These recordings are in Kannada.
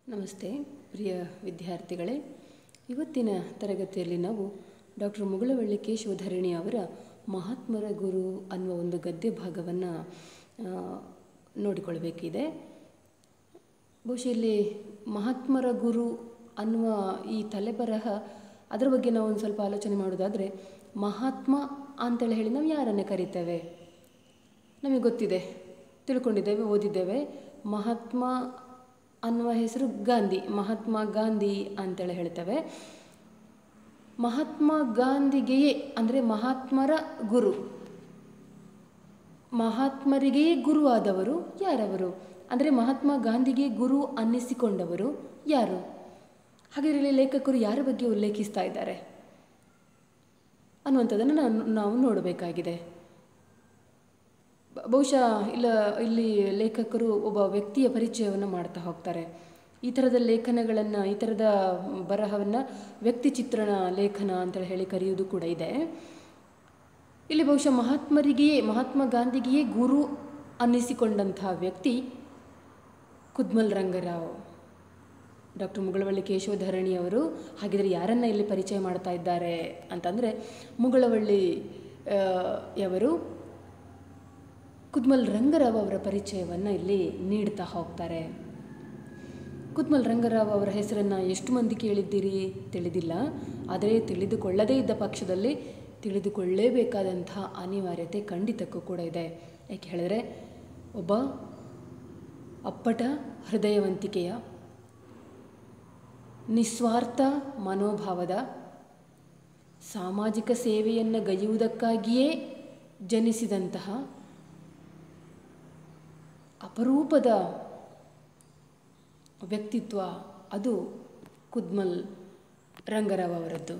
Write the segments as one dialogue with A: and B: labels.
A: ನಮಸ್ತೆ ಪ್ರಿಯ ವಿದ್ಯಾರ್ಥಿಗಳೇ, ಇವತ್ತಿನ ತರಗತಿಯಲ್ಲಿ ನಾವು ಡಾಕ್ಟರ್ ಮುಗುಳವಳ್ಳಿ ಕೇಶವಧರಣಿ ಅವರ ಮಹಾತ್ಮರ ಗುರು ಅನ್ನುವ ಒಂದು ಗದ್ಯ ಭಾಗವನ್ನು ನೋಡಿಕೊಳ್ಳಬೇಕಿದೆ. ಬಹುಶಃ ಇಲ್ಲಿ ಮಹಾತ್ಮರ ಗುರು ಅನ್ನುವ ಈ ತಲೆಬರಹ, ಅದರ ಬಗ್ಗೆ ನಾವು ಒಂದು ಸ್ವಲ್ಪ ಆಲೋಚನೆ ಮಾಡೋದಾದರೆ, ಮಹಾತ್ಮ ಅಂತೇಳಿ ಹೇಳಿ ನಾವು ಯಾರನ್ನೇ ಕರೀತೇವೆ? ನಮಗೆ ಗೊತ್ತಿದೆ, ತಿಳ್ಕೊಂಡಿದ್ದೇವೆ, ಓದಿದ್ದೇವೆ. ಮಹಾತ್ಮ ಅನ್ನುವ ಹೆಸರು ಗಾಂಧಿ, ಮಹಾತ್ಮ ಗಾಂಧಿ ಅಂತೇಳಿ ಹೇಳ್ತೇವೆ. ಮಹಾತ್ಮ ಗಾಂಧಿಗೆಯೇ ಅಂದರೆ ಮಹಾತ್ಮರ ಗುರು, ಮಹಾತ್ಮರಿಗೆಯೇ ಗುರು ಆದವರು ಯಾರವರು? ಅಂದರೆ ಮಹಾತ್ಮ ಗಾಂಧಿಗೆ ಗುರು ಅನ್ನಿಸಿಕೊಂಡವರು ಯಾರು? ಹಾಗಾದರೆ ಲೇಖಕರು ಯಾರ ಬಗ್ಗೆ ಉಲ್ಲೇಖಿಸ್ತಾ ಇದ್ದಾರೆ ಅನ್ನುವಂಥದ್ದನ್ನು ನಾವು ನೋಡಬೇಕಾಗಿದೆ. ಬಹುಶಃ ಇಲ್ಲಿ ಲೇಖಕರು ಒಬ್ಬ ವ್ಯಕ್ತಿಯ ಪರಿಚಯವನ್ನು ಮಾಡ್ತಾ ಹೋಗ್ತಾರೆ. ಈ ಥರದ ಲೇಖನಗಳನ್ನು, ಈ ಥರದ ಬರಹವನ್ನು ವ್ಯಕ್ತಿ ಚಿತ್ರಣ ಲೇಖನ ಅಂತೇಳಿ ಹೇಳಿ ಕರೆಯುವುದು ಕೂಡ ಇದೆ. ಇಲ್ಲಿ ಬಹುಶಃ ಮಹಾತ್ಮ ಗಾಂಧಿಗೆಯೇ ಗುರು ಅನ್ನಿಸಿಕೊಂಡಂತಹ ವ್ಯಕ್ತಿ ಕುದ್ಮಲ್ ರಂಗರಾವ್. ಡಾಕ್ಟರ್ ಮುಗುಳವಳ್ಳಿ ಕೇಶವಧರಣಿ ಅವರು ಹಾಗಿದ್ರೆ ಯಾರನ್ನು ಇಲ್ಲಿ ಪರಿಚಯ ಮಾಡ್ತಾ ಇದ್ದಾರೆ ಅಂತಂದರೆ, ಮುಗುಳವಳ್ಳಿ ಯವರು ಕುದ್ಮಲ್ ರಂಗರಾವ್ ಅವರ ಪರಿಚಯವನ್ನು ಇಲ್ಲಿ ನೀಡ್ತಾ ಹೋಗ್ತಾರೆ. ಕುದ್ಮಲ್ ರಂಗರಾವ್ ಅವರ ಹೆಸರನ್ನು ಎಷ್ಟು ಮಂದಿ ಕೇಳಿದ್ದೀರಿ ತಿಳಿದಿಲ್ಲ, ಆದರೆ ತಿಳಿದುಕೊಳ್ಳದೇ ಇದ್ದ ಪಕ್ಷದಲ್ಲಿ ತಿಳಿದುಕೊಳ್ಳೇಬೇಕಾದಂತಹ ಅನಿವಾರ್ಯತೆ ಖಂಡಿತಕ್ಕೂ ಕೂಡ ಇದೆ. ಯಾಕೆ ಹೇಳಿದ್ರೆ, ಒಬ್ಬ ಅಪ್ಪಟ ಹೃದಯವಂತಿಕೆಯ, ನಿಸ್ವಾರ್ಥ ಮನೋಭಾವದ, ಸಾಮಾಜಿಕ ಸೇವೆಯನ್ನು ಗೈಯುವುದಕ್ಕಾಗಿಯೇ ಜನಿಸಿದಂತಹ ಅಪರೂಪದ ವ್ಯಕ್ತಿತ್ವ ಅದು ಕುದ್ಮಲ್ ರಂಗರಾವ್ ಅವರದ್ದು.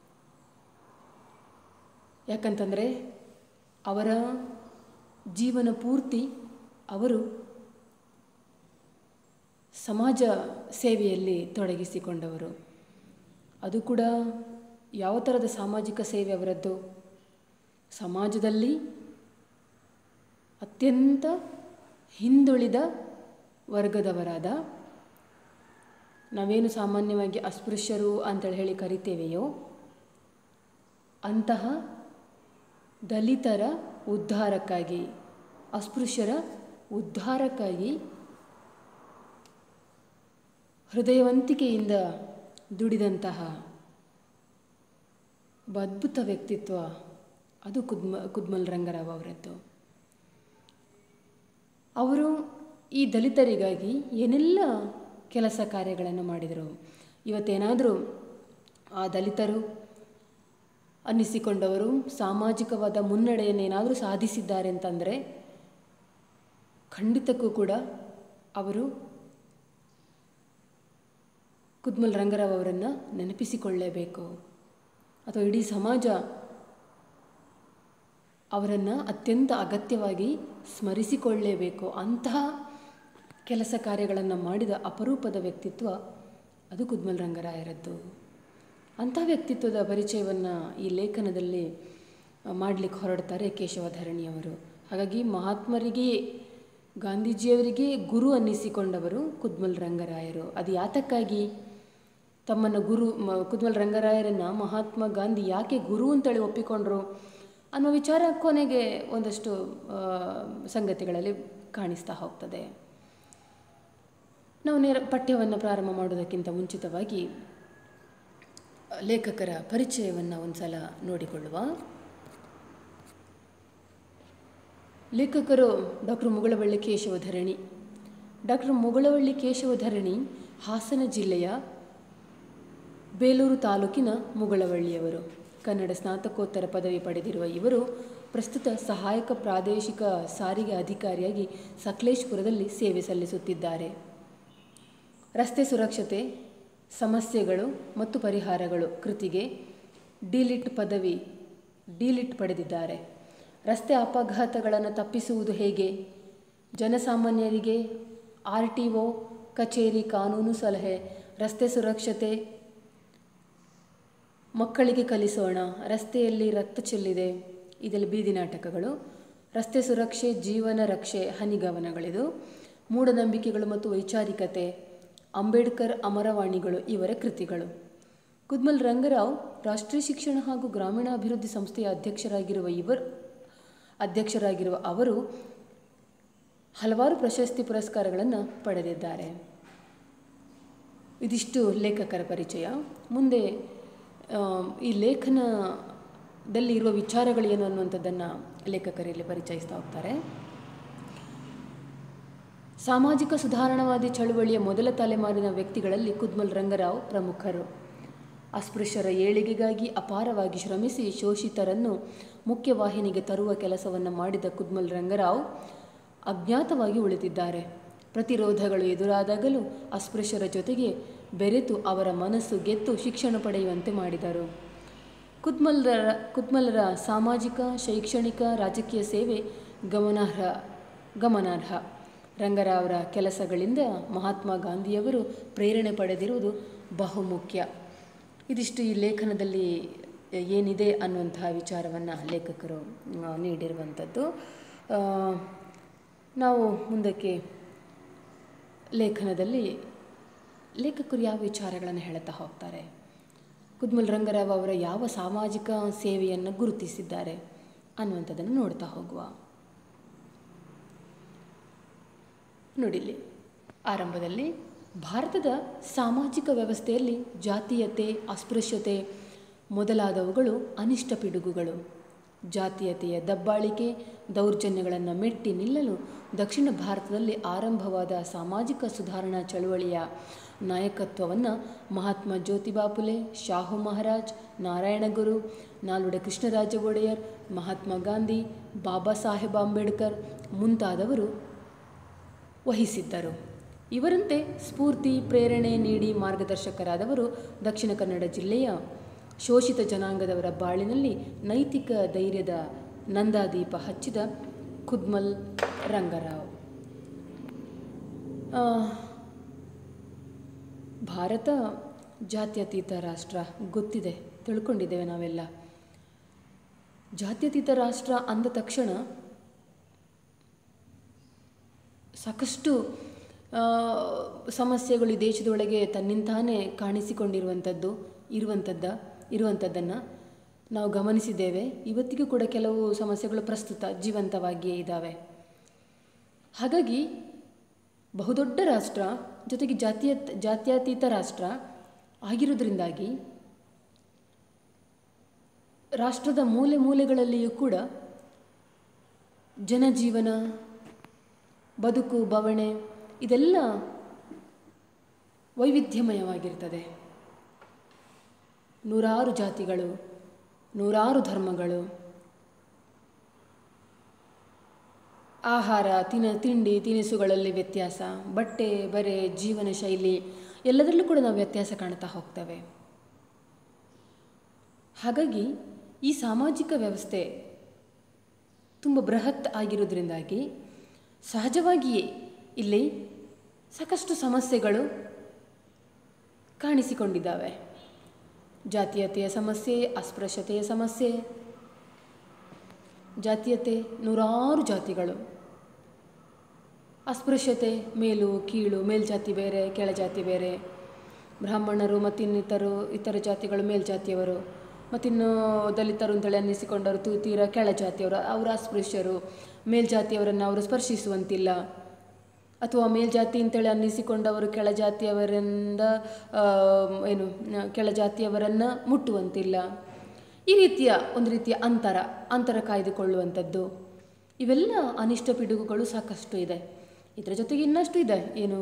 A: ಯಾಕಂತಂದರೆ ಅವರ ಜೀವನ ಪೂರ್ತಿ ಅವರು ಸಮಾಜ ಸೇವೆಯಲ್ಲಿ ತೊಡಗಿಸಿಕೊಂಡವರು. ಅದು ಕೂಡ ಯಾವ ಥರದ ಸಾಮಾಜಿಕ ಸೇವೆ ಅವರದ್ದು? ಸಮಾಜದಲ್ಲಿ ಅತ್ಯಂತ ಹಿಂದುಳಿದ ವರ್ಗದವರಾದ, ನಾವೇನು ಸಾಮಾನ್ಯವಾಗಿ ಅಸ್ಪೃಶ್ಯರು ಅಂತೇಳಿ ಹೇಳಿ ಕರಿತೇವೆಯೋ ಅಂತಹ ದಲಿತರ ಉದ್ಧಾರಕ್ಕಾಗಿ, ಅಸ್ಪೃಶ್ಯರ ಉದ್ಧಾರಕ್ಕಾಗಿ ಹೃದಯವಂತಿಕೆಯಿಂದ ದುಡಿದಂತಹ ಒಬ್ಬ ಅದ್ಭುತ ವ್ಯಕ್ತಿತ್ವ ಅದು ಕುದ್ಮಲ್ ರಂಗರಾವ್ ಅವರದ್ದು. ಅವರು ಈ ದಲಿತರಿಗಾಗಿ ಏನೆಲ್ಲ ಕೆಲಸ ಕಾರ್ಯಗಳನ್ನು ಮಾಡಿದರು. ಇವತ್ತೇನಾದರೂ ಆ ದಲಿತರು ಅನ್ನಿಸಿಕೊಂಡವರು ಸಾಮಾಜಿಕವಾದ ಮುನ್ನಡೆಯನ್ನೇನಾದರೂ ಸಾಧಿಸಿದ್ದಾರೆ ಅಂತಂದರೆ ಖಂಡಿತಕ್ಕೂ ಕೂಡ ಅವರು ಕುದ್ಮಲ್ ರಂಗರಾವ್ ಅವರನ್ನು ನೆನಪಿಸಿಕೊಳ್ಳಲೇಬೇಕು. ಅಥವಾ ಇಡೀ ಸಮಾಜ ಅವರನ್ನು ಅತ್ಯಂತ ಅಗತ್ಯವಾಗಿ ಸ್ಮರಿಸಿಕೊಳ್ಳಲೇಬೇಕು. ಅಂತಹ ಕೆಲಸ ಕಾರ್ಯಗಳನ್ನು ಮಾಡಿದ ಅಪರೂಪದ ವ್ಯಕ್ತಿತ್ವ ಅದು ಕುದ್ಮಲ್ ರಂಗರಾಯರದ್ದು. ಅಂಥ ವ್ಯಕ್ತಿತ್ವದ ಪರಿಚಯವನ್ನು ಈ ಲೇಖನದಲ್ಲಿ ಮಾಡಲಿಕ್ಕೆ ಹೊರಡ್ತಾರೆ ಕೇಶವಧರಣಿಯವರು. ಹಾಗಾಗಿ ಮಹಾತ್ಮರಿಗೆಯೇ, ಗಾಂಧೀಜಿಯವರಿಗೆ ಗುರು ಅನ್ನಿಸಿಕೊಂಡವರು ಕುದ್ಮಲ್ ರಂಗರಾಯರು. ಅದು ಯಾತಕ್ಕಾಗಿ ತಮ್ಮನ್ನು ಕುದ್ಮಲ್ ರಂಗರಾಯರನ್ನು ಮಹಾತ್ಮ ಗಾಂಧಿ ಯಾಕೆ ಗುರು ಅಂತೇಳಿ ಒಪ್ಪಿಕೊಂಡ್ರು ಅನ್ನೋ ವಿಚಾರ ಕೊನೆಗೆ ಒಂದಷ್ಟು ಸಂಗತಿಗಳಲ್ಲಿ ಕಾಣಿಸ್ತಾ ಹೋಗ್ತದೆ. ನಾವು ಪಠ್ಯವನ್ನು ಪ್ರಾರಂಭ ಮಾಡೋದಕ್ಕಿಂತ ಮುಂಚಿತವಾಗಿ ಲೇಖಕರ ಪರಿಚಯವನ್ನು ಒಂದು ಸಲ ನೋಡಿಕೊಳ್ಳುವ. ಲೇಖಕರು ಡಾಕ್ಟರ್ ಮುಗುಳವಳ್ಳಿ ಕೇಶವಧರಣಿ. ಡಾಕ್ಟರ್ ಮುಗುಳವಳ್ಳಿ ಕೇಶವಧರಣಿ ಹಾಸನ ಜಿಲ್ಲೆಯ ಬೇಲೂರು ತಾಲೂಕಿನ ಮುಗುಳವಳ್ಳಿಯವರು. ಕನ್ನಡ ಸ್ನಾತಕೋತ್ತರ ಪದವಿ ಪಡೆದಿರುವ ಇವರು ಪ್ರಸ್ತುತ ಸಹಾಯಕ ಪ್ರಾದೇಶಿಕ ಸಾರಿಗೆ ಅಧಿಕಾರಿಯಾಗಿ ಸಕಲೇಶಪುರದಲ್ಲಿ ಸೇವೆ ಸಲ್ಲಿಸುತ್ತಿದ್ದಾರೆ. ರಸ್ತೆ ಸುರಕ್ಷತೆ, ಸಮಸ್ಯೆಗಳು ಮತ್ತು ಪರಿಹಾರಗಳು ಕೃತಿಗೆ ಡಿಲಿಟ್ ಪಡೆದಿದ್ದಾರೆ. ರಸ್ತೆ ಅಪಘಾತಗಳನ್ನು ತಪ್ಪಿಸುವುದು ಹೇಗೆ, ಜನಸಾಮಾನ್ಯರಿಗೆ RTO ಕಚೇರಿ ಕಾನೂನು ಸಲಹೆ, ರಸ್ತೆ ಸುರಕ್ಷತೆ, ಮಕ್ಕಳಿಗೆ ಕಲಿಸೋಣ, ರಸ್ತೆಯಲ್ಲಿ ರಕ್ತ ಚೆಲ್ಲಿದೆ, ಇದೆಲ್ಲ ಬೀದಿ ನಾಟಕಗಳು, ರಸ್ತೆ ಸುರಕ್ಷೆ, ಜೀವನ ರಕ್ಷೆ, ಹನಿಗವನಗಳಿದು, ಮೂಢನಂಬಿಕೆಗಳು ಮತ್ತು ವೈಚಾರಿಕತೆ, ಅಂಬೇಡ್ಕರ್ ಅಮರವಾಣಿಗಳು ಇವರ ಕೃತಿಗಳು. ಕುದ್ಮಲ್ ರಂಗರಾವ್ ರಾಷ್ಟ್ರೀಯ ಶಿಕ್ಷಣ ಹಾಗೂ ಗ್ರಾಮೀಣಾಭಿವೃದ್ಧಿ ಸಂಸ್ಥೆಯ ಅಧ್ಯಕ್ಷರಾಗಿರುವ ಅವರು ಹಲವಾರು ಪ್ರಶಸ್ತಿ ಪುರಸ್ಕಾರಗಳನ್ನು ಪಡೆದಿದ್ದಾರೆ. ಇದಿಷ್ಟು ಲೇಖಕರ ಪರಿಚಯ. ಮುಂದೆ ಈ ಲೇಖನದಲ್ಲಿ ಇರುವ ವಿಚಾರಗಳೇನು ಅನ್ನುವಂಥದ್ದನ್ನು ಲೇಖಕರಲ್ಲಿ ಪರಿಚಯಿಸ್ತಾ ಹೋಗ್ತಾರೆ. ಸಾಮಾಜಿಕ ಸುಧಾರಣಾವಾದಿ ಚಳುವಳಿಯ ಮೊದಲ ತಲೆಮಾರಿನ ವ್ಯಕ್ತಿಗಳಲ್ಲಿ ಕುದ್ಮಲ್ ರಂಗರಾವ್ ಪ್ರಮುಖರು. ಅಸ್ಪೃಶ್ಯರ ಏಳಿಗೆಗಾಗಿ ಅಪಾರವಾಗಿ ಶ್ರಮಿಸಿ ಶೋಷಿತರನ್ನು ಮುಖ್ಯವಾಹಿನಿಗೆ ತರುವ ಕೆಲಸವನ್ನು ಮಾಡಿದ ಕುದ್ಮಲ್ ರಂಗರಾವ್ ಅಜ್ಞಾತವಾಗಿ ಉಳಿದಿದ್ದಾರೆ. ಪ್ರತಿರೋಧಗಳು ಎದುರಾದಾಗಲೂ ಅಸ್ಪೃಶ್ಯರ ಜೊತೆಗೆ ಬೆರೆತು ಅವರ ಮನಸ್ಸು ಗೆದ್ದು ಶಿಕ್ಷಣ ಪಡೆಯುವಂತೆ ಮಾಡಿದರು. ಕುದ್ಮಲರ ಸಾಮಾಜಿಕ, ಶೈಕ್ಷಣಿಕ, ರಾಜಕೀಯ ಸೇವೆ ಗಮನಾರ್ಹ. ರಂಗರಾವ್ರ ಕೆಲಸಗಳಿಂದ ಮಹಾತ್ಮ ಗಾಂಧಿಯವರು ಪ್ರೇರಣೆ ಪಡೆದಿರುವುದು ಬಹುಮುಖ್ಯ. ಇದಿಷ್ಟು ಈ ಲೇಖನದಲ್ಲಿ ಏನಿದೆ ಅನ್ನುವಂತಹ ವಿಚಾರವನ್ನು ಲೇಖಕರು ನೀಡಿರುವಂಥದ್ದು. ನಾವು ಮುಂದಕ್ಕೆ ಲೇಖನದಲ್ಲಿ ಲೇಖಕರು ಯಾವ ವಿಚಾರಗಳನ್ನು ಹೇಳುತ್ತಾ ಹೋಗ್ತಾರೆ, ಕುದ್ಮಲ್ ರಂಗರಾವ್ ಅವರ ಯಾವ ಸಾಮಾಜಿಕ ಸೇವೆಯನ್ನು ಗುರುತಿಸಿದ್ದಾರೆ ಅನ್ನುವಂಥದ್ದನ್ನು ನೋಡ್ತಾ ಹೋಗುವ. ನೋಡಿಲ್ಲಿ ಆರಂಭದಲ್ಲಿ ಭಾರತದ ಸಾಮಾಜಿಕ ವ್ಯವಸ್ಥೆಯಲ್ಲಿ ಜಾತೀಯತೆ, ಅಸ್ಪೃಶ್ಯತೆ ಮೊದಲಾದವುಗಳು ಅನಿಷ್ಟ ಪಿಡುಗುಗಳು. ಜಾತೀಯತೆಯ ದಬ್ಬಾಳಿಕೆ, ದೌರ್ಜನ್ಯಗಳನ್ನು ಮೆಟ್ಟಿ ನಿಲ್ಲಲು ದಕ್ಷಿಣ ಭಾರತದಲ್ಲಿ ಆರಂಭವಾದ ಸಾಮಾಜಿಕ ಸುಧಾರಣಾ ಚಳುವಳಿಯ ನಾಯಕತ್ವವನ್ನು ಮಹಾತ್ಮ ಜ್ಯೋತಿಬಾ ಫುಲೆ, ಶಾಹು ಮಹಾರಾಜ್, ನಾರಾಯಣ ಗುರು, ನಾಲ್ವಡಿ ಕೃಷ್ಣರಾಜ ಒಡೆಯರ್, ಮಹಾತ್ಮ ಗಾಂಧಿ, ಬಾಬಾ ಸಾಹೇಬ್ ಅಂಬೇಡ್ಕರ್ ಮುಂತಾದವರು ವಹಿಸಿದ್ದರು. ಇವರಂತೆ ಸ್ಫೂರ್ತಿ, ಪ್ರೇರಣೆ ನೀಡಿ ಮಾರ್ಗದರ್ಶಕರಾದವರು ದಕ್ಷಿಣ ಕನ್ನಡ ಜಿಲ್ಲೆಯ ಶೋಷಿತ ಜನಾಂಗದವರ ಬಾಳಿನಲ್ಲಿ ನೈತಿಕ ಧೈರ್ಯದ ನಂದಾದೀಪ ಹಚ್ಚಿದ ಕುದ್ಮಲ್ ರಂಗರಾವ್. ಭಾರತ ಜಾತ್ಯತೀತ ರಾಷ್ಟ್ರ ಗೊತ್ತಿದೆ, ತಿಳ್ಕೊಂಡಿದ್ದೇವೆ ನಾವೆಲ್ಲ. ಜಾತ್ಯತೀತ ರಾಷ್ಟ್ರ ಅಂದ ತಕ್ಷಣ ಸಾಕಷ್ಟು ಸಮಸ್ಯೆಗಳು ಈ ದೇಶದೊಳಗೆ ತನ್ನಿಂತಾನೇ ಇರುವಂಥದ್ದನ್ನು ನಾವು ಗಮನಿಸಿದ್ದೇವೆ. ಇವತ್ತಿಗೂ ಕೂಡ ಕೆಲವು ಸಮಸ್ಯೆಗಳು ಪ್ರಸ್ತುತ ಜೀವಂತವಾಗಿಯೇ ಇದ್ದಾವೆ. ಹಾಗಾಗಿ ಬಹುದೊಡ್ಡ ರಾಷ್ಟ್ರ ಜೊತೆಗೆ ಜಾತ್ಯತೀತ ರಾಷ್ಟ್ರ ಆಗಿರೋದ್ರಿಂದಾಗಿ ರಾಷ್ಟ್ರದ ಮೂಲೆ ಮೂಲೆಗಳಲ್ಲಿಯೂ ಕೂಡ ಜನಜೀವನ, ಬದುಕು, ಬವಣೆ ಇದೆಲ್ಲ ವೈವಿಧ್ಯಮಯವಾಗಿರ್ತದೆ. ನೂರಾರು ಜಾತಿಗಳು, ನೂರಾರು ಧರ್ಮಗಳು, ಆಹಾರ, ತಿಂಡಿ ತಿನಿಸುಗಳಲ್ಲಿ ವ್ಯತ್ಯಾಸ, ಬಟ್ಟೆ ಬರೆ, ಜೀವನ ಶೈಲಿ ಎಲ್ಲದರಲ್ಲೂ ಕೂಡ ನಾವು ವ್ಯತ್ಯಾಸ ಕಾಣ್ತಾ ಹೋಗ್ತೇವೆ. ಹಾಗಾಗಿ ಈ ಸಾಮಾಜಿಕ ವ್ಯವಸ್ಥೆ ತುಂಬ ಬೃಹತ್ ಆಗಿರೋದ್ರಿಂದಾಗಿ ಸಹಜವಾಗಿಯೇ ಇಲ್ಲಿ ಸಾಕಷ್ಟು ಸಮಸ್ಯೆಗಳು ಕಾಣಿಸಿಕೊಂಡಿದ್ದಾವೆ. ಜಾತೀಯತೆಯ ಸಮಸ್ಯೆ, ಅಸ್ಪೃಶ್ಯತೆಯ ಸಮಸ್ಯೆ. ಜಾತೀಯತೆ ನೂರಾರು ಜಾತಿಗಳು, ಅಸ್ಪೃಶ್ಯತೆ ಮೇಲು ಕೀಳು, ಮೇಲ್ಜಾತಿ ಬೇರೆ ಕೆಳಜಾತಿ ಬೇರೆ, ಬ್ರಾಹ್ಮಣರು ಇತರ ಜಾತಿಗಳು ಮೇಲ್ಜಾತಿಯವರು, ಮತ್ತಿನ್ನು ದಲಿತರು ಅಂತೇಳಿ ಅನ್ನಿಸಿಕೊಂಡವರು ತೀರಾ ಕೆಳಜಾತಿಯವರು, ಅವರು ಅಸ್ಪೃಶ್ಯರು, ಮೇಲ್ಜಾತಿಯವರನ್ನು ಅವರು ಸ್ಪರ್ಶಿಸುವಂತಿಲ್ಲ, ಅಥವಾ ಮೇಲ್ಜಾತಿ ಅಂತೇಳಿ ಅನ್ನಿಸಿಕೊಂಡವರು ಕೆಳಜಾತಿಯವರನ್ನು ಮುಟ್ಟುವಂತಿಲ್ಲ. ಈ ರೀತಿಯ ಒಂದು ರೀತಿಯ ಅಂತರ ಕಾಯ್ದುಕೊಳ್ಳುವಂಥದ್ದು, ಇವೆಲ್ಲ ಅನಿಷ್ಟ ಪಿಡುಗುಗಳು ಸಾಕಷ್ಟು ಇದೆ. ಇದರ ಜೊತೆಗೆ ಇನ್ನಷ್ಟು ಇದೆ, ಏನು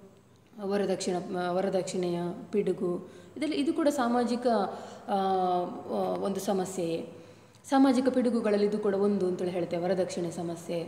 A: ವರದಕ್ಷಿಣೆಯ ಪಿಡುಗು, ಇದು ಕೂಡ ಸಾಮಾಜಿಕ ಒಂದು ಸಮಸ್ಯೆಯೇ. ಸಾಮಾಜಿಕ ಪಿಡುಗುಗಳಲ್ಲಿ ಇದು ಕೂಡ ಒಂದು ಅಂತೇಳಿ ಹೇಳ್ತೇವೆ, ವರದಕ್ಷಿಣೆ ಸಮಸ್ಯೆ.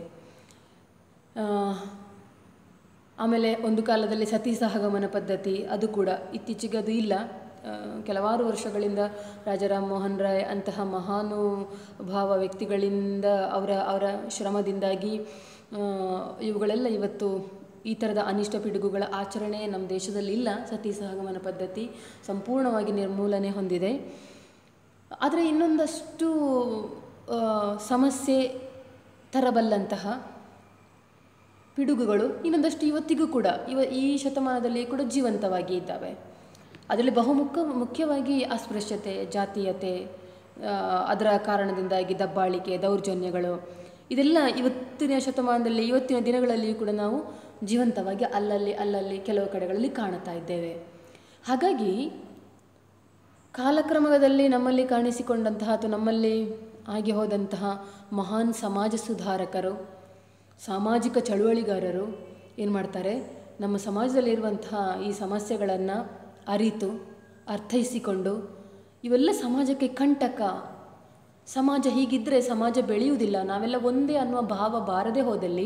A: ಆಮೇಲೆ ಒಂದು ಕಾಲದಲ್ಲಿ ಸತಿ ಸಹಗಮನ ಪದ್ಧತಿ, ಅದು ಕೂಡ ಇತ್ತೀಚೆಗೆ ಅದು ಇಲ್ಲ. ಕೆಲವಾರು ವರ್ಷಗಳಿಂದ ರಾಜಾರಾಮ್ ಮೋಹನ್ ರಾಯ್ ಅಂತಹ ಮಹಾನುಭಾವ ವ್ಯಕ್ತಿಗಳಿಂದ ಅವರ ಶ್ರಮದಿಂದಾಗಿ ಇವುಗಳೆಲ್ಲ ಇವತ್ತು ಈ ಥರದ ಅನಿಷ್ಟ ಪಿಡುಗುಗಳ ಆಚರಣೆ ನಮ್ಮ ದೇಶದಲ್ಲಿ ಇಲ್ಲ. ಸತಿ ಸಹಗಮನ ಪದ್ಧತಿ ಸಂಪೂರ್ಣವಾಗಿ ನಿರ್ಮೂಲನೆ ಹೊಂದಿದೆ. ಆದರೆ ಇನ್ನೊಂದಷ್ಟು ಸಮಸ್ಯೆ ತರಬಲ್ಲಂತಹ ಪಿಡುಗುಗಳು ಇನ್ನೊಂದಷ್ಟು ಇವತ್ತಿಗೂ ಕೂಡ ಈ ಶತಮಾನದಲ್ಲಿ ಕೂಡ ಜೀವಂತವಾಗಿ ಇದ್ದಾವೆ. ಅದರಲ್ಲಿ ಮುಖ್ಯವಾಗಿ ಅಸ್ಪೃಶ್ಯತೆ, ಜಾತೀಯತೆ, ಅದರ ಕಾರಣದಿಂದಾಗಿ ದಬ್ಬಾಳಿಕೆ, ದೌರ್ಜನ್ಯಗಳು, ಇದೆಲ್ಲ ಇವತ್ತಿನ ಶತಮಾನದಲ್ಲಿ, ಇವತ್ತಿನ ದಿನಗಳಲ್ಲಿಯೂ ಕೂಡ ನಾವು ಜೀವಂತವಾಗಿ ಅಲ್ಲಲ್ಲಿ ಕೆಲವು ಕಡೆಗಳಲ್ಲಿ ಕಾಣುತ್ತಾ ಇದ್ದೇವೆ. ಹಾಗಾಗಿ ಕಾಲಕ್ರಮದಲ್ಲಿ ನಮ್ಮಲ್ಲಿ ಕಾಣಿಸಿಕೊಂಡಂತಹ ಅಥವಾ ನಮ್ಮಲ್ಲಿ ಆಗಿ ಹೋದಂತಹ ಮಹಾನ್ ಸಮಾಜ ಸುಧಾರಕರು, ಸಾಮಾಜಿಕ ಚಳುವಳಿಗಾರರು ಏನು ಮಾಡ್ತಾರೆ, ನಮ್ಮ ಸಮಾಜದಲ್ಲಿರುವಂತಹ ಈ ಸಮಸ್ಯೆಗಳನ್ನು ಅರಿತು ಅರ್ಥೈಸಿಕೊಂಡು ಇವೆಲ್ಲ ಸಮಾಜಕ್ಕೆ ಕಂಟಕ, ಸಮಾಜ ಹೀಗಿದ್ದರೆ ಸಮಾಜ ಬೆಳೆಯುವುದಿಲ್ಲ, ನಾವೆಲ್ಲ ಒಂದೇ ಅನ್ನುವ ಭಾವ ಬಾರದೇ ಹೋದಲ್ಲಿ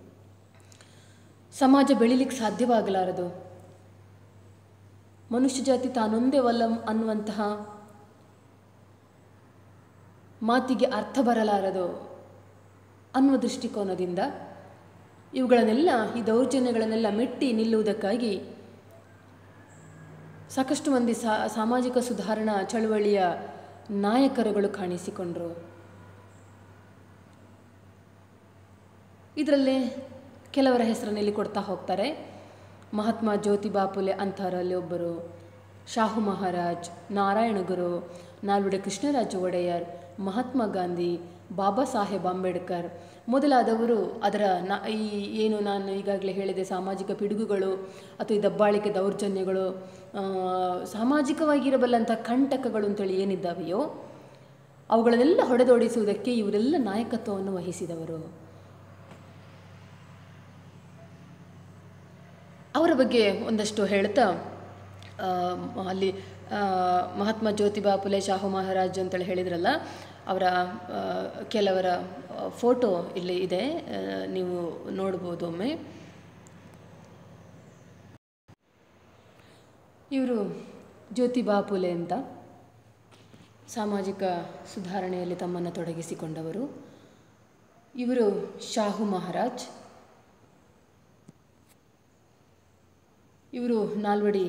A: ಸಮಾಜ ಬೆಳೀಲಿಕ್ಕೆ ಸಾಧ್ಯವಾಗಲಾರದು, ಮನುಷ್ಯ ಜಾತಿ ತಾನೊಂದೇ ವಲ್ಲ ಅನ್ನುವಂತಹ ಮಾತಿಗೆ ಅರ್ಥ ಬರಲಾರದು ಅನ್ನುವ ದೃಷ್ಟಿಕೋನದಿಂದ ಇವುಗಳನ್ನೆಲ್ಲ, ಈ ದೌರ್ಜನ್ಯಗಳನ್ನೆಲ್ಲ ಮೆಟ್ಟಿ ನಿಲ್ಲುವುದಕ್ಕಾಗಿ ಸಾಕಷ್ಟು ಮಂದಿ ಸಾಮಾಜಿಕ ಸುಧಾರಣಾ ಚಳುವಳಿಯ ನಾಯಕರುಗಳು ಕಾಣಿಸಿಕೊಂಡರು. ಇದರಲ್ಲೇ ಕೆಲವರ ಹೆಸರನ್ನು ಇಲ್ಲಿ ಕೊಡ್ತಾ ಹೋಗ್ತಾರೆ. ಮಹಾತ್ಮ ಜ್ಯೋತಿಬಾ ಫುಲೆ ಅಂಥವರಲ್ಲಿ ಒಬ್ಬರು, ಶಾಹು ಮಹಾರಾಜ್, ನಾರಾಯಣ ಗುರು, ನಾಲ್ವಡಿ ಕೃಷ್ಣರಾಜ ಒಡೆಯರ್, ಮಹಾತ್ಮ ಗಾಂಧಿ, ಬಾಬಾ ಸಾಹೇಬ್ ಅಂಬೇಡ್ಕರ್ ಮೊದಲಾದವರು ಏನು ನಾನು ಈಗಾಗಲೇ ಹೇಳಿದೆ, ಸಾಮಾಜಿಕ ಪಿಡುಗುಗಳು ಅಥವಾ ಈ ದಬ್ಬಾಳಿಕೆ, ದೌರ್ಜನ್ಯಗಳು, ಸಾಮಾಜಿಕವಾಗಿರಬಲ್ಲಂಥ ಕಂಟಕಗಳು ಅಂತೇಳಿ ಏನಿದ್ದಾವೆಯೋ ಅವುಗಳನ್ನೆಲ್ಲ ಹೊಡೆದೋಡಿಸುವುದಕ್ಕೆ ಇವರೆಲ್ಲ ನಾಯಕತ್ವವನ್ನು ವಹಿಸಿದವರು. ಅವರ ಬಗ್ಗೆ ಒಂದಷ್ಟು ಹೇಳ್ತಾ ಅಲ್ಲಿ ಮಹಾತ್ಮ ಜ್ಯೋತಿಬಾ ಫುಲೆ, ಶಾಹು ಮಹಾರಾಜ್ ಅಂತೇಳಿ ಹೇಳಿದ್ರಲ್ಲ, ಅವರ ಕೆಲವರ ಫೋಟೋ ಇಲ್ಲಿ ಇದೆ, ನೀವು ನೋಡ್ಬೋದು ಒಮ್ಮೆ. ಇವರು ಜ್ಯೋತಿಬಾ ಫುಲೆ ಅಂತ ಸಾಮಾಜಿಕ ಸುಧಾರಣೆಯಲ್ಲಿ ತಮ್ಮನ್ನು ತೊಡಗಿಸಿಕೊಂಡವರು. ಇವರು ಶಾಹು ಮಹಾರಾಜ್, ಇವರು ನಾಲ್ವಡಿ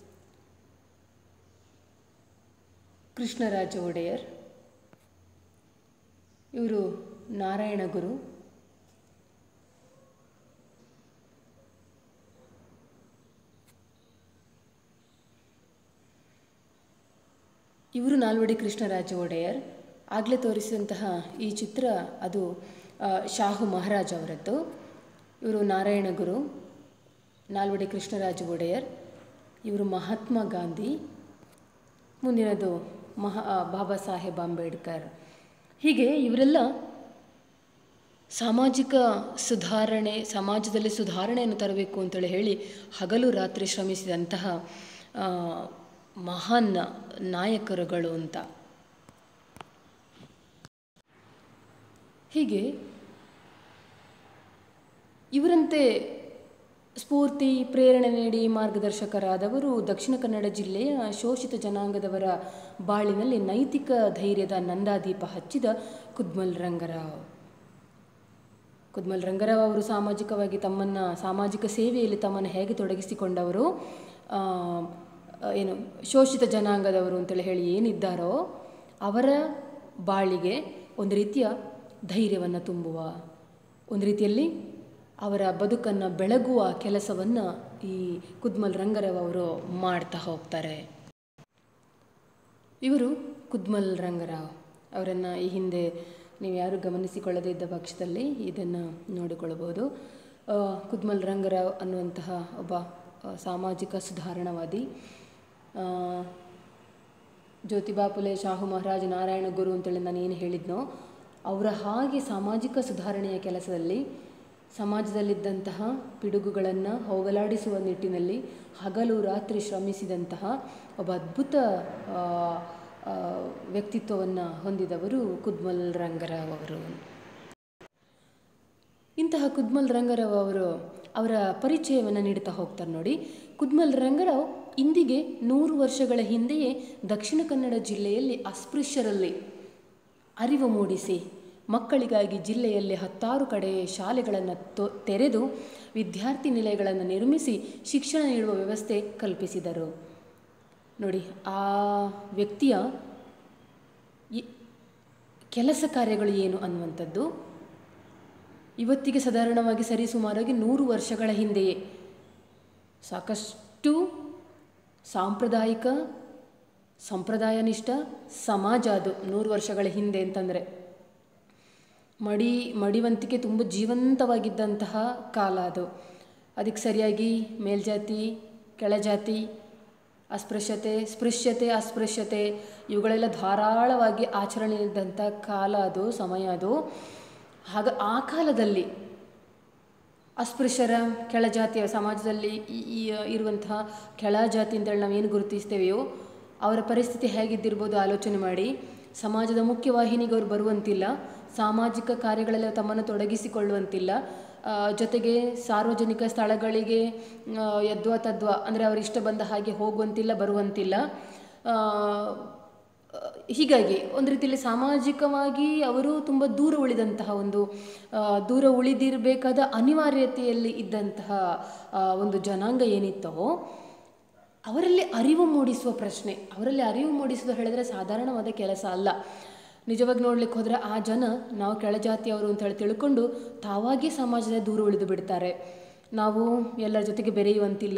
A: ಕೃಷ್ಣರಾಜ ಒಡೆಯರ್, ಇವರು ನಾರಾಯಣ ಗುರು, ಇವರು ನಾಲ್ವಡಿ ಕೃಷ್ಣರಾಜ ಒಡೆಯರ್. ಆಗಲೇ ತೋರಿಸಿದಂತಹ ಈ ಚಿತ್ರ ಅದು ಶಾಹು ಮಹಾರಾಜ್ ಅವರದ್ದು. ಇವರು ನಾರಾಯಣ ಗುರು, ನಾಲ್ವಡಿ ಕೃಷ್ಣರಾಜ ಒಡೆಯರ್, ಇವರು ಮಹಾತ್ಮ ಗಾಂಧಿ, ಮುಂದಿನದು ಬಾಬಾ ಸಾಹೇಬ್ ಅಂಬೇಡ್ಕರ್. ಹೀಗೆ ಇವರೆಲ್ಲ ಸಾಮಾಜಿಕ ಸುಧಾರಣೆ, ಸಮಾಜದಲ್ಲಿ ಸುಧಾರಣೆಯನ್ನು ತರಬೇಕು ಅಂತೇಳಿ ಹೇಳಿ ಹಗಲು ರಾತ್ರಿ ಶ್ರಮಿಸಿದಂತಹ ಮಹಾನ್ ನಾಯಕರುಗಳು ಅಂತ. ಹೀಗೆ ಇವರಂತೆ ಸ್ಫೂರ್ತಿ, ಪ್ರೇರಣೆ ನೀಡಿ ಮಾರ್ಗದರ್ಶಕರಾದವರು ದಕ್ಷಿಣ ಕನ್ನಡ ಜಿಲ್ಲೆಯ ಶೋಷಿತ ಜನಾಂಗದವರ ಬಾಳಿನಲ್ಲಿ ನೈತಿಕ ಧೈರ್ಯದ ನಂದಾದೀಪ ಹಚ್ಚಿದ ಕುದ್ಮಲ್ ರಂಗರಾವ್. ಕುದ್ಮಲ್ ರಂಗರಾವ್ ಅವರು ಸಾಮಾಜಿಕವಾಗಿ ಸಾಮಾಜಿಕ ಸೇವೆಯಲ್ಲಿ ತಮ್ಮನ್ನು ಹೇಗೆ ತೊಡಗಿಸಿಕೊಂಡವರು, ಶೋಷಿತ ಜನಾಂಗದವರು ಅಂತೇಳಿ ಹೇಳಿ ಏನಿದ್ದಾರೋ ಅವರ ಬಾಳಿಗೆ ಒಂದು ರೀತಿಯ ಧೈರ್ಯವನ್ನು ತುಂಬುವ, ಒಂದು ರೀತಿಯಲ್ಲಿ ಅವರ ಬದುಕನ್ನು ಬೆಳಗುವ ಕೆಲಸವನ್ನು ಈ ಕುದ್ಮಲ್ ರಂಗರಾವ್ ಅವರು ಮಾಡ್ತಾ ಹೋಗ್ತಾರೆ. ಇವರು ಕುದ್ಮಲ್ ರಂಗರಾವ್ ಅವರನ್ನು ಈ ಹಿಂದೆ ನೀವು ಯಾರು ಗಮನಿಸಿಕೊಳ್ಳದೇ ಇದ್ದ ಪಕ್ಷದಲ್ಲಿ ಇದನ್ನು ನೋಡಿಕೊಳ್ಳಬಹುದು. ಕುದ್ಮಲ್ ರಂಗರಾವ್ ಅನ್ನುವಂತಹ ಒಬ್ಬ ಸಾಮಾಜಿಕ ಸುಧಾರಣವಾದಿ. ಜ್ಯೋತಿಬಾ ಫುಲೆ, ಶಾಹು ಮಹಾರಾಜ್, ನಾರಾಯಣ ಗುರು ಅಂತೇಳಿ ನಾನು ಏನು ಹೇಳಿದ್ನೋ ಅವರ ಹಾಗೆ ಸಾಮಾಜಿಕ ಸುಧಾರಣೆಯ ಕೆಲಸದಲ್ಲಿ ಸಮಾಜದಲ್ಲಿದ್ದಂತಹ ಪಿಡುಗುಗಳನ್ನು ಹೋಗಲಾಡಿಸುವ ನಿಟ್ಟಿನಲ್ಲಿ ಹಗಲು ರಾತ್ರಿ ಶ್ರಮಿಸಿದಂತಹ ಒಬ್ಬ ಅದ್ಭುತ ವ್ಯಕ್ತಿತ್ವವನ್ನು ಹೊಂದಿದವರು ಕುದ್ಮಲ್ ರಂಗರಾವ್ ಅವರು. ಇಂತಹ ಕುದ್ಮಲ್ ರಂಗರಾವ್ ಅವರು ಅವರ ಪರಿಚಯವನ್ನು ನೀಡುತ್ತಾ ಹೋಗ್ತಾರೆ ನೋಡಿ. ಕುದ್ಮಲ್ ರಂಗರಾವ್ ಇಂದಿಗೆ 100 ವರ್ಷಗಳ ಹಿಂದೆಯೇ ದಕ್ಷಿಣ ಕನ್ನಡ ಜಿಲ್ಲೆಯಲ್ಲಿ ಅಸ್ಪೃಶ್ಯರಲ್ಲಿ ಅರಿವು ಮೂಡಿಸಿ ಮಕ್ಕಳಿಗಾಗಿ ಜಿಲ್ಲೆಯಲ್ಲಿ 10 ಕಡೆ ಶಾಲೆಗಳನ್ನು ತೆರೆದು ವಿದ್ಯಾರ್ಥಿ ನಿಲಯಗಳನ್ನು ನಿರ್ಮಿಸಿ ಶಿಕ್ಷಣ ನೀಡುವ ವ್ಯವಸ್ಥೆ ಕಲ್ಪಿಸಿದರು. ನೋಡಿ, ಆ ವ್ಯಕ್ತಿಯ ಕೆಲಸ ಕಾರ್ಯಗಳು ಏನು ಅನ್ನುವಂಥದ್ದು ಇವತ್ತಿಗೆ ಸಾಧಾರಣವಾಗಿ ಸರಿಸುಮಾರಾಗಿ 100 ವರ್ಷಗಳ ಹಿಂದೆಯೇ ಸಾಕಷ್ಟು ಸಾಂಪ್ರದಾಯಿಕ ಸಂಪ್ರದಾಯನಿಷ್ಠ ಸಮಾಜ ಅದು. 100 ವರ್ಷಗಳ ಹಿಂದೆ ಅಂತಂದರೆ ಮಡಿವಂತಿಕೆ ತುಂಬ ಜೀವಂತವಾಗಿದ್ದಂತಹ ಕಾಲ ಅದು. ಅದಕ್ಕೆ ಸರಿಯಾಗಿ ಮೇಲ್ಜಾತಿ ಕೆಳಜಾತಿ ಸ್ಪೃಶ್ಯತೆ ಅಸ್ಪೃಶ್ಯತೆ ಇವುಗಳೆಲ್ಲ ಧಾರಾಳವಾಗಿ ಆಚರಣೆ ಇದ್ದಂಥ ಕಾಲ ಅದು, ಸಮಯ ಅದು. ಆ ಕಾಲದಲ್ಲಿ ಅಸ್ಪೃಶ್ಯರ ಕೆಳಜಾತಿಯ ಸಮಾಜದಲ್ಲಿ ಇರುವಂತಹ ಕೆಳಜಾತಿ ಅಂತೇಳಿ ನಾವೇನು ಗುರುತಿಸ್ತೇವೆಯೋ ಅವರ ಪರಿಸ್ಥಿತಿ ಹೇಗಿದ್ದಿರ್ಬೋದು ಆಲೋಚನೆ ಮಾಡಿ. ಸಮಾಜದ ಮುಖ್ಯವಾಹಿನಿಗೆ ಅವರು ಬರುವಂತಿಲ್ಲ, ಸಾಮಾಜಿಕ ಕಾರ್ಯಗಳೆಲ್ಲ ತಮ್ಮನ್ನು ತೊಡಗಿಸಿಕೊಳ್ಳುವಂತಿಲ್ಲ, ಜೊತೆಗೆ ಸಾರ್ವಜನಿಕ ಸ್ಥಳಗಳಿಗೆ ಯದ್ವಾ ತದ್ವಾ ಅಂದರೆ ಅವರಿಷ್ಟ ಬಂದ ಹಾಗೆ ಹೋಗುವಂತಿಲ್ಲ, ಬರುವಂತಿಲ್ಲ. ಹೀಗಾಗಿ ಒಂದು ರೀತಿಯಲ್ಲಿ ಸಾಮಾಜಿಕವಾಗಿ ಅವರು ತುಂಬ ದೂರ ಉಳಿದಂತಹ ದೂರ ಉಳಿದಿರಬೇಕಾದ ಅನಿವಾರ್ಯತೆಯಲ್ಲಿ ಇದ್ದಂತಹ ಒಂದು ಜನಾಂಗ ಏನಿತ್ತೋ ಅವರಲ್ಲಿ ಅರಿವು ಮೂಡಿಸುವ ಪ್ರಶ್ನೆ. ಅವರಲ್ಲಿ ಅರಿವು ಮೂಡಿಸೋದು ಹೇಳಿದ್ರೆ ಸಾಧಾರಣವಾದ ಕೆಲಸ ಅಲ್ಲ. ನಿಜವಾಗಿ ನೋಡ್ಲಿಕ್ಕೆ ಹೋದರೆ ಆ ಜನ ನಾವು ಕೆಳಜಾತಿಯವರು ಅಂತ ಹೇಳಿ ತಿಳ್ಕೊಂಡು ತಾವಾಗಿ ಸಮಾಜದ ದೂರ ಉಳಿದು ಬಿಡ್ತಾರೆ. ನಾವು ಎಲ್ಲರ ಜೊತೆಗೆ ಬೆರೆಯುವಂತಿಲ್ಲ,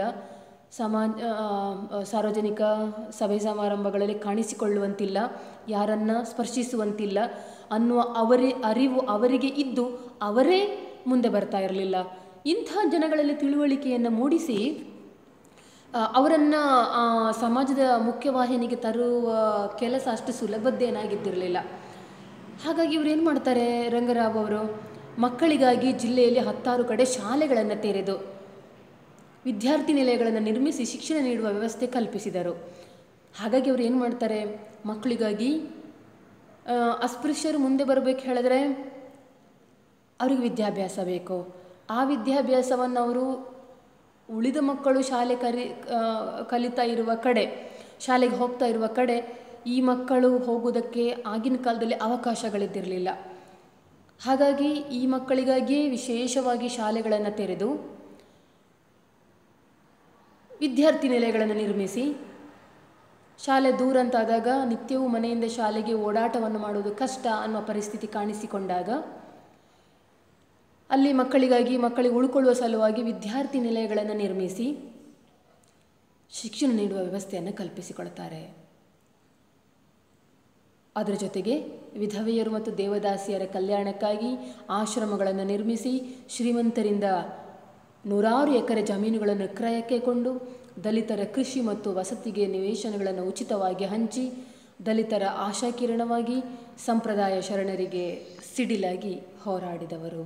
A: ಸಾರ್ವಜನಿಕ ಸಭೆ ಸಮಾರಂಭಗಳಲ್ಲಿ ಕಾಣಿಸಿಕೊಳ್ಳುವಂತಿಲ್ಲ, ಯಾರನ್ನು ಸ್ಪರ್ಶಿಸುವಂತಿಲ್ಲ ಅನ್ನುವ ಅರಿವು ಅವರಿಗೆ ಇದ್ದು ಅವರೇ ಮುಂದೆ ಬರ್ತಾ ಇರಲಿಲ್ಲ. ಇಂಥ ಜನಗಳಲ್ಲಿ ತಿಳುವಳಿಕೆಯನ್ನು ಮೂಡಿಸಿ ಅವರನ್ನು ಸಮಾಜದ ಮುಖ್ಯವಾಹಿನಿಗೆ ತರುವ ಕೆಲಸ ಅಷ್ಟು ಸುಲಭದ್ದೇನಾಗಿದ್ದಿರಲಿಲ್ಲ. ಹಾಗಾಗಿ ಇವರು ಏನು ಮಾಡ್ತಾರೆ, ರಂಗರಾವ್ ಅವರು ಮಕ್ಕಳಿಗಾಗಿ ಜಿಲ್ಲೆಯಲ್ಲಿ 10 ಕಡೆ ಶಾಲೆಗಳನ್ನು ತೆರೆದು ವಿದ್ಯಾರ್ಥಿ ನಿಲಯಗಳನ್ನು ನಿರ್ಮಿಸಿ ಶಿಕ್ಷಣ ನೀಡುವ ವ್ಯವಸ್ಥೆ ಕಲ್ಪಿಸಿದರು. ಹಾಗಾಗಿ ಅವರು ಏನು ಮಾಡ್ತಾರೆ, ಮಕ್ಕಳಿಗಾಗಿ ಅಸ್ಪೃಶ್ಯರು ಮುಂದೆ ಬರಬೇಕು ಹೇಳಿದ್ರೆ ಅವ್ರಿಗೆ ವಿದ್ಯಾಭ್ಯಾಸ ಬೇಕು. ಆ ವಿದ್ಯಾಭ್ಯಾಸವನ್ನು ಅವರು ಉಳಿದ ಮಕ್ಕಳು ಕಲಿತಾ ಇರುವ ಕಡೆ, ಶಾಲೆಗೆ ಹೋಗ್ತಾ ಇರುವ ಕಡೆ ಈ ಮಕ್ಕಳು ಹೋಗುವುದಕ್ಕೆ ಆಗಿನ ಕಾಲದಲ್ಲಿ ಅವಕಾಶಗಳಿದ್ದಿರಲಿಲ್ಲ. ಹಾಗಾಗಿ ಈ ಮಕ್ಕಳಿಗಾಗಿಯೇ ವಿಶೇಷವಾಗಿ ಶಾಲೆಗಳನ್ನು ತೆರೆದು ವಿದ್ಯಾರ್ಥಿ ನಿಲಯಗಳನ್ನು ನಿರ್ಮಿಸಿ, ಶಾಲೆ ದೂರ ಅಂತಾದಾಗ ನಿತ್ಯವೂ ಮನೆಯಿಂದ ಶಾಲೆಗೆ ಓಡಾಟವನ್ನು ಮಾಡುವುದು ಕಷ್ಟ ಅನ್ನುವ ಪರಿಸ್ಥಿತಿ ಕಾಣಿಸಿಕೊಂಡಾಗ ಅಲ್ಲಿ ಮಕ್ಕಳಿಗೆ ಉಳ್ಕೊಳ್ಳುವ ಸಲುವಾಗಿ ವಿದ್ಯಾರ್ಥಿ ನಿಲಯಗಳನ್ನು ನಿರ್ಮಿಸಿ ಶಿಕ್ಷಣ ನೀಡುವ ವ್ಯವಸ್ಥೆಯನ್ನು ಕಲ್ಪಿಸಿಕೊಳ್ತಾರೆ. ಅದರ ಜೊತೆಗೆ ವಿಧವೆಯರು ಮತ್ತು ದೇವದಾಸಿಯರ ಕಲ್ಯಾಣಕ್ಕಾಗಿ ಆಶ್ರಮಗಳನ್ನು ನಿರ್ಮಿಸಿ ಶ್ರೀಮಂತರಿಂದ 100 ಎಕರೆ ಜಮೀನುಗಳನ್ನು ಕ್ರಯಕ್ಕೆ ಕೊಂಡು ದಲಿತರ ಕೃಷಿ ಮತ್ತು ವಸತಿಗೆ ನಿವೇಶನಗಳನ್ನು ಉಚಿತವಾಗಿ ಹಂಚಿ ದಲಿತರ ಆಶಾಕಿರಣವಾಗಿ ಸಂಪ್ರದಾಯ ಶರಣರಿಗೆ ಸಿಡಿಲಾಗಿ ಹೋರಾಡಿದವರು.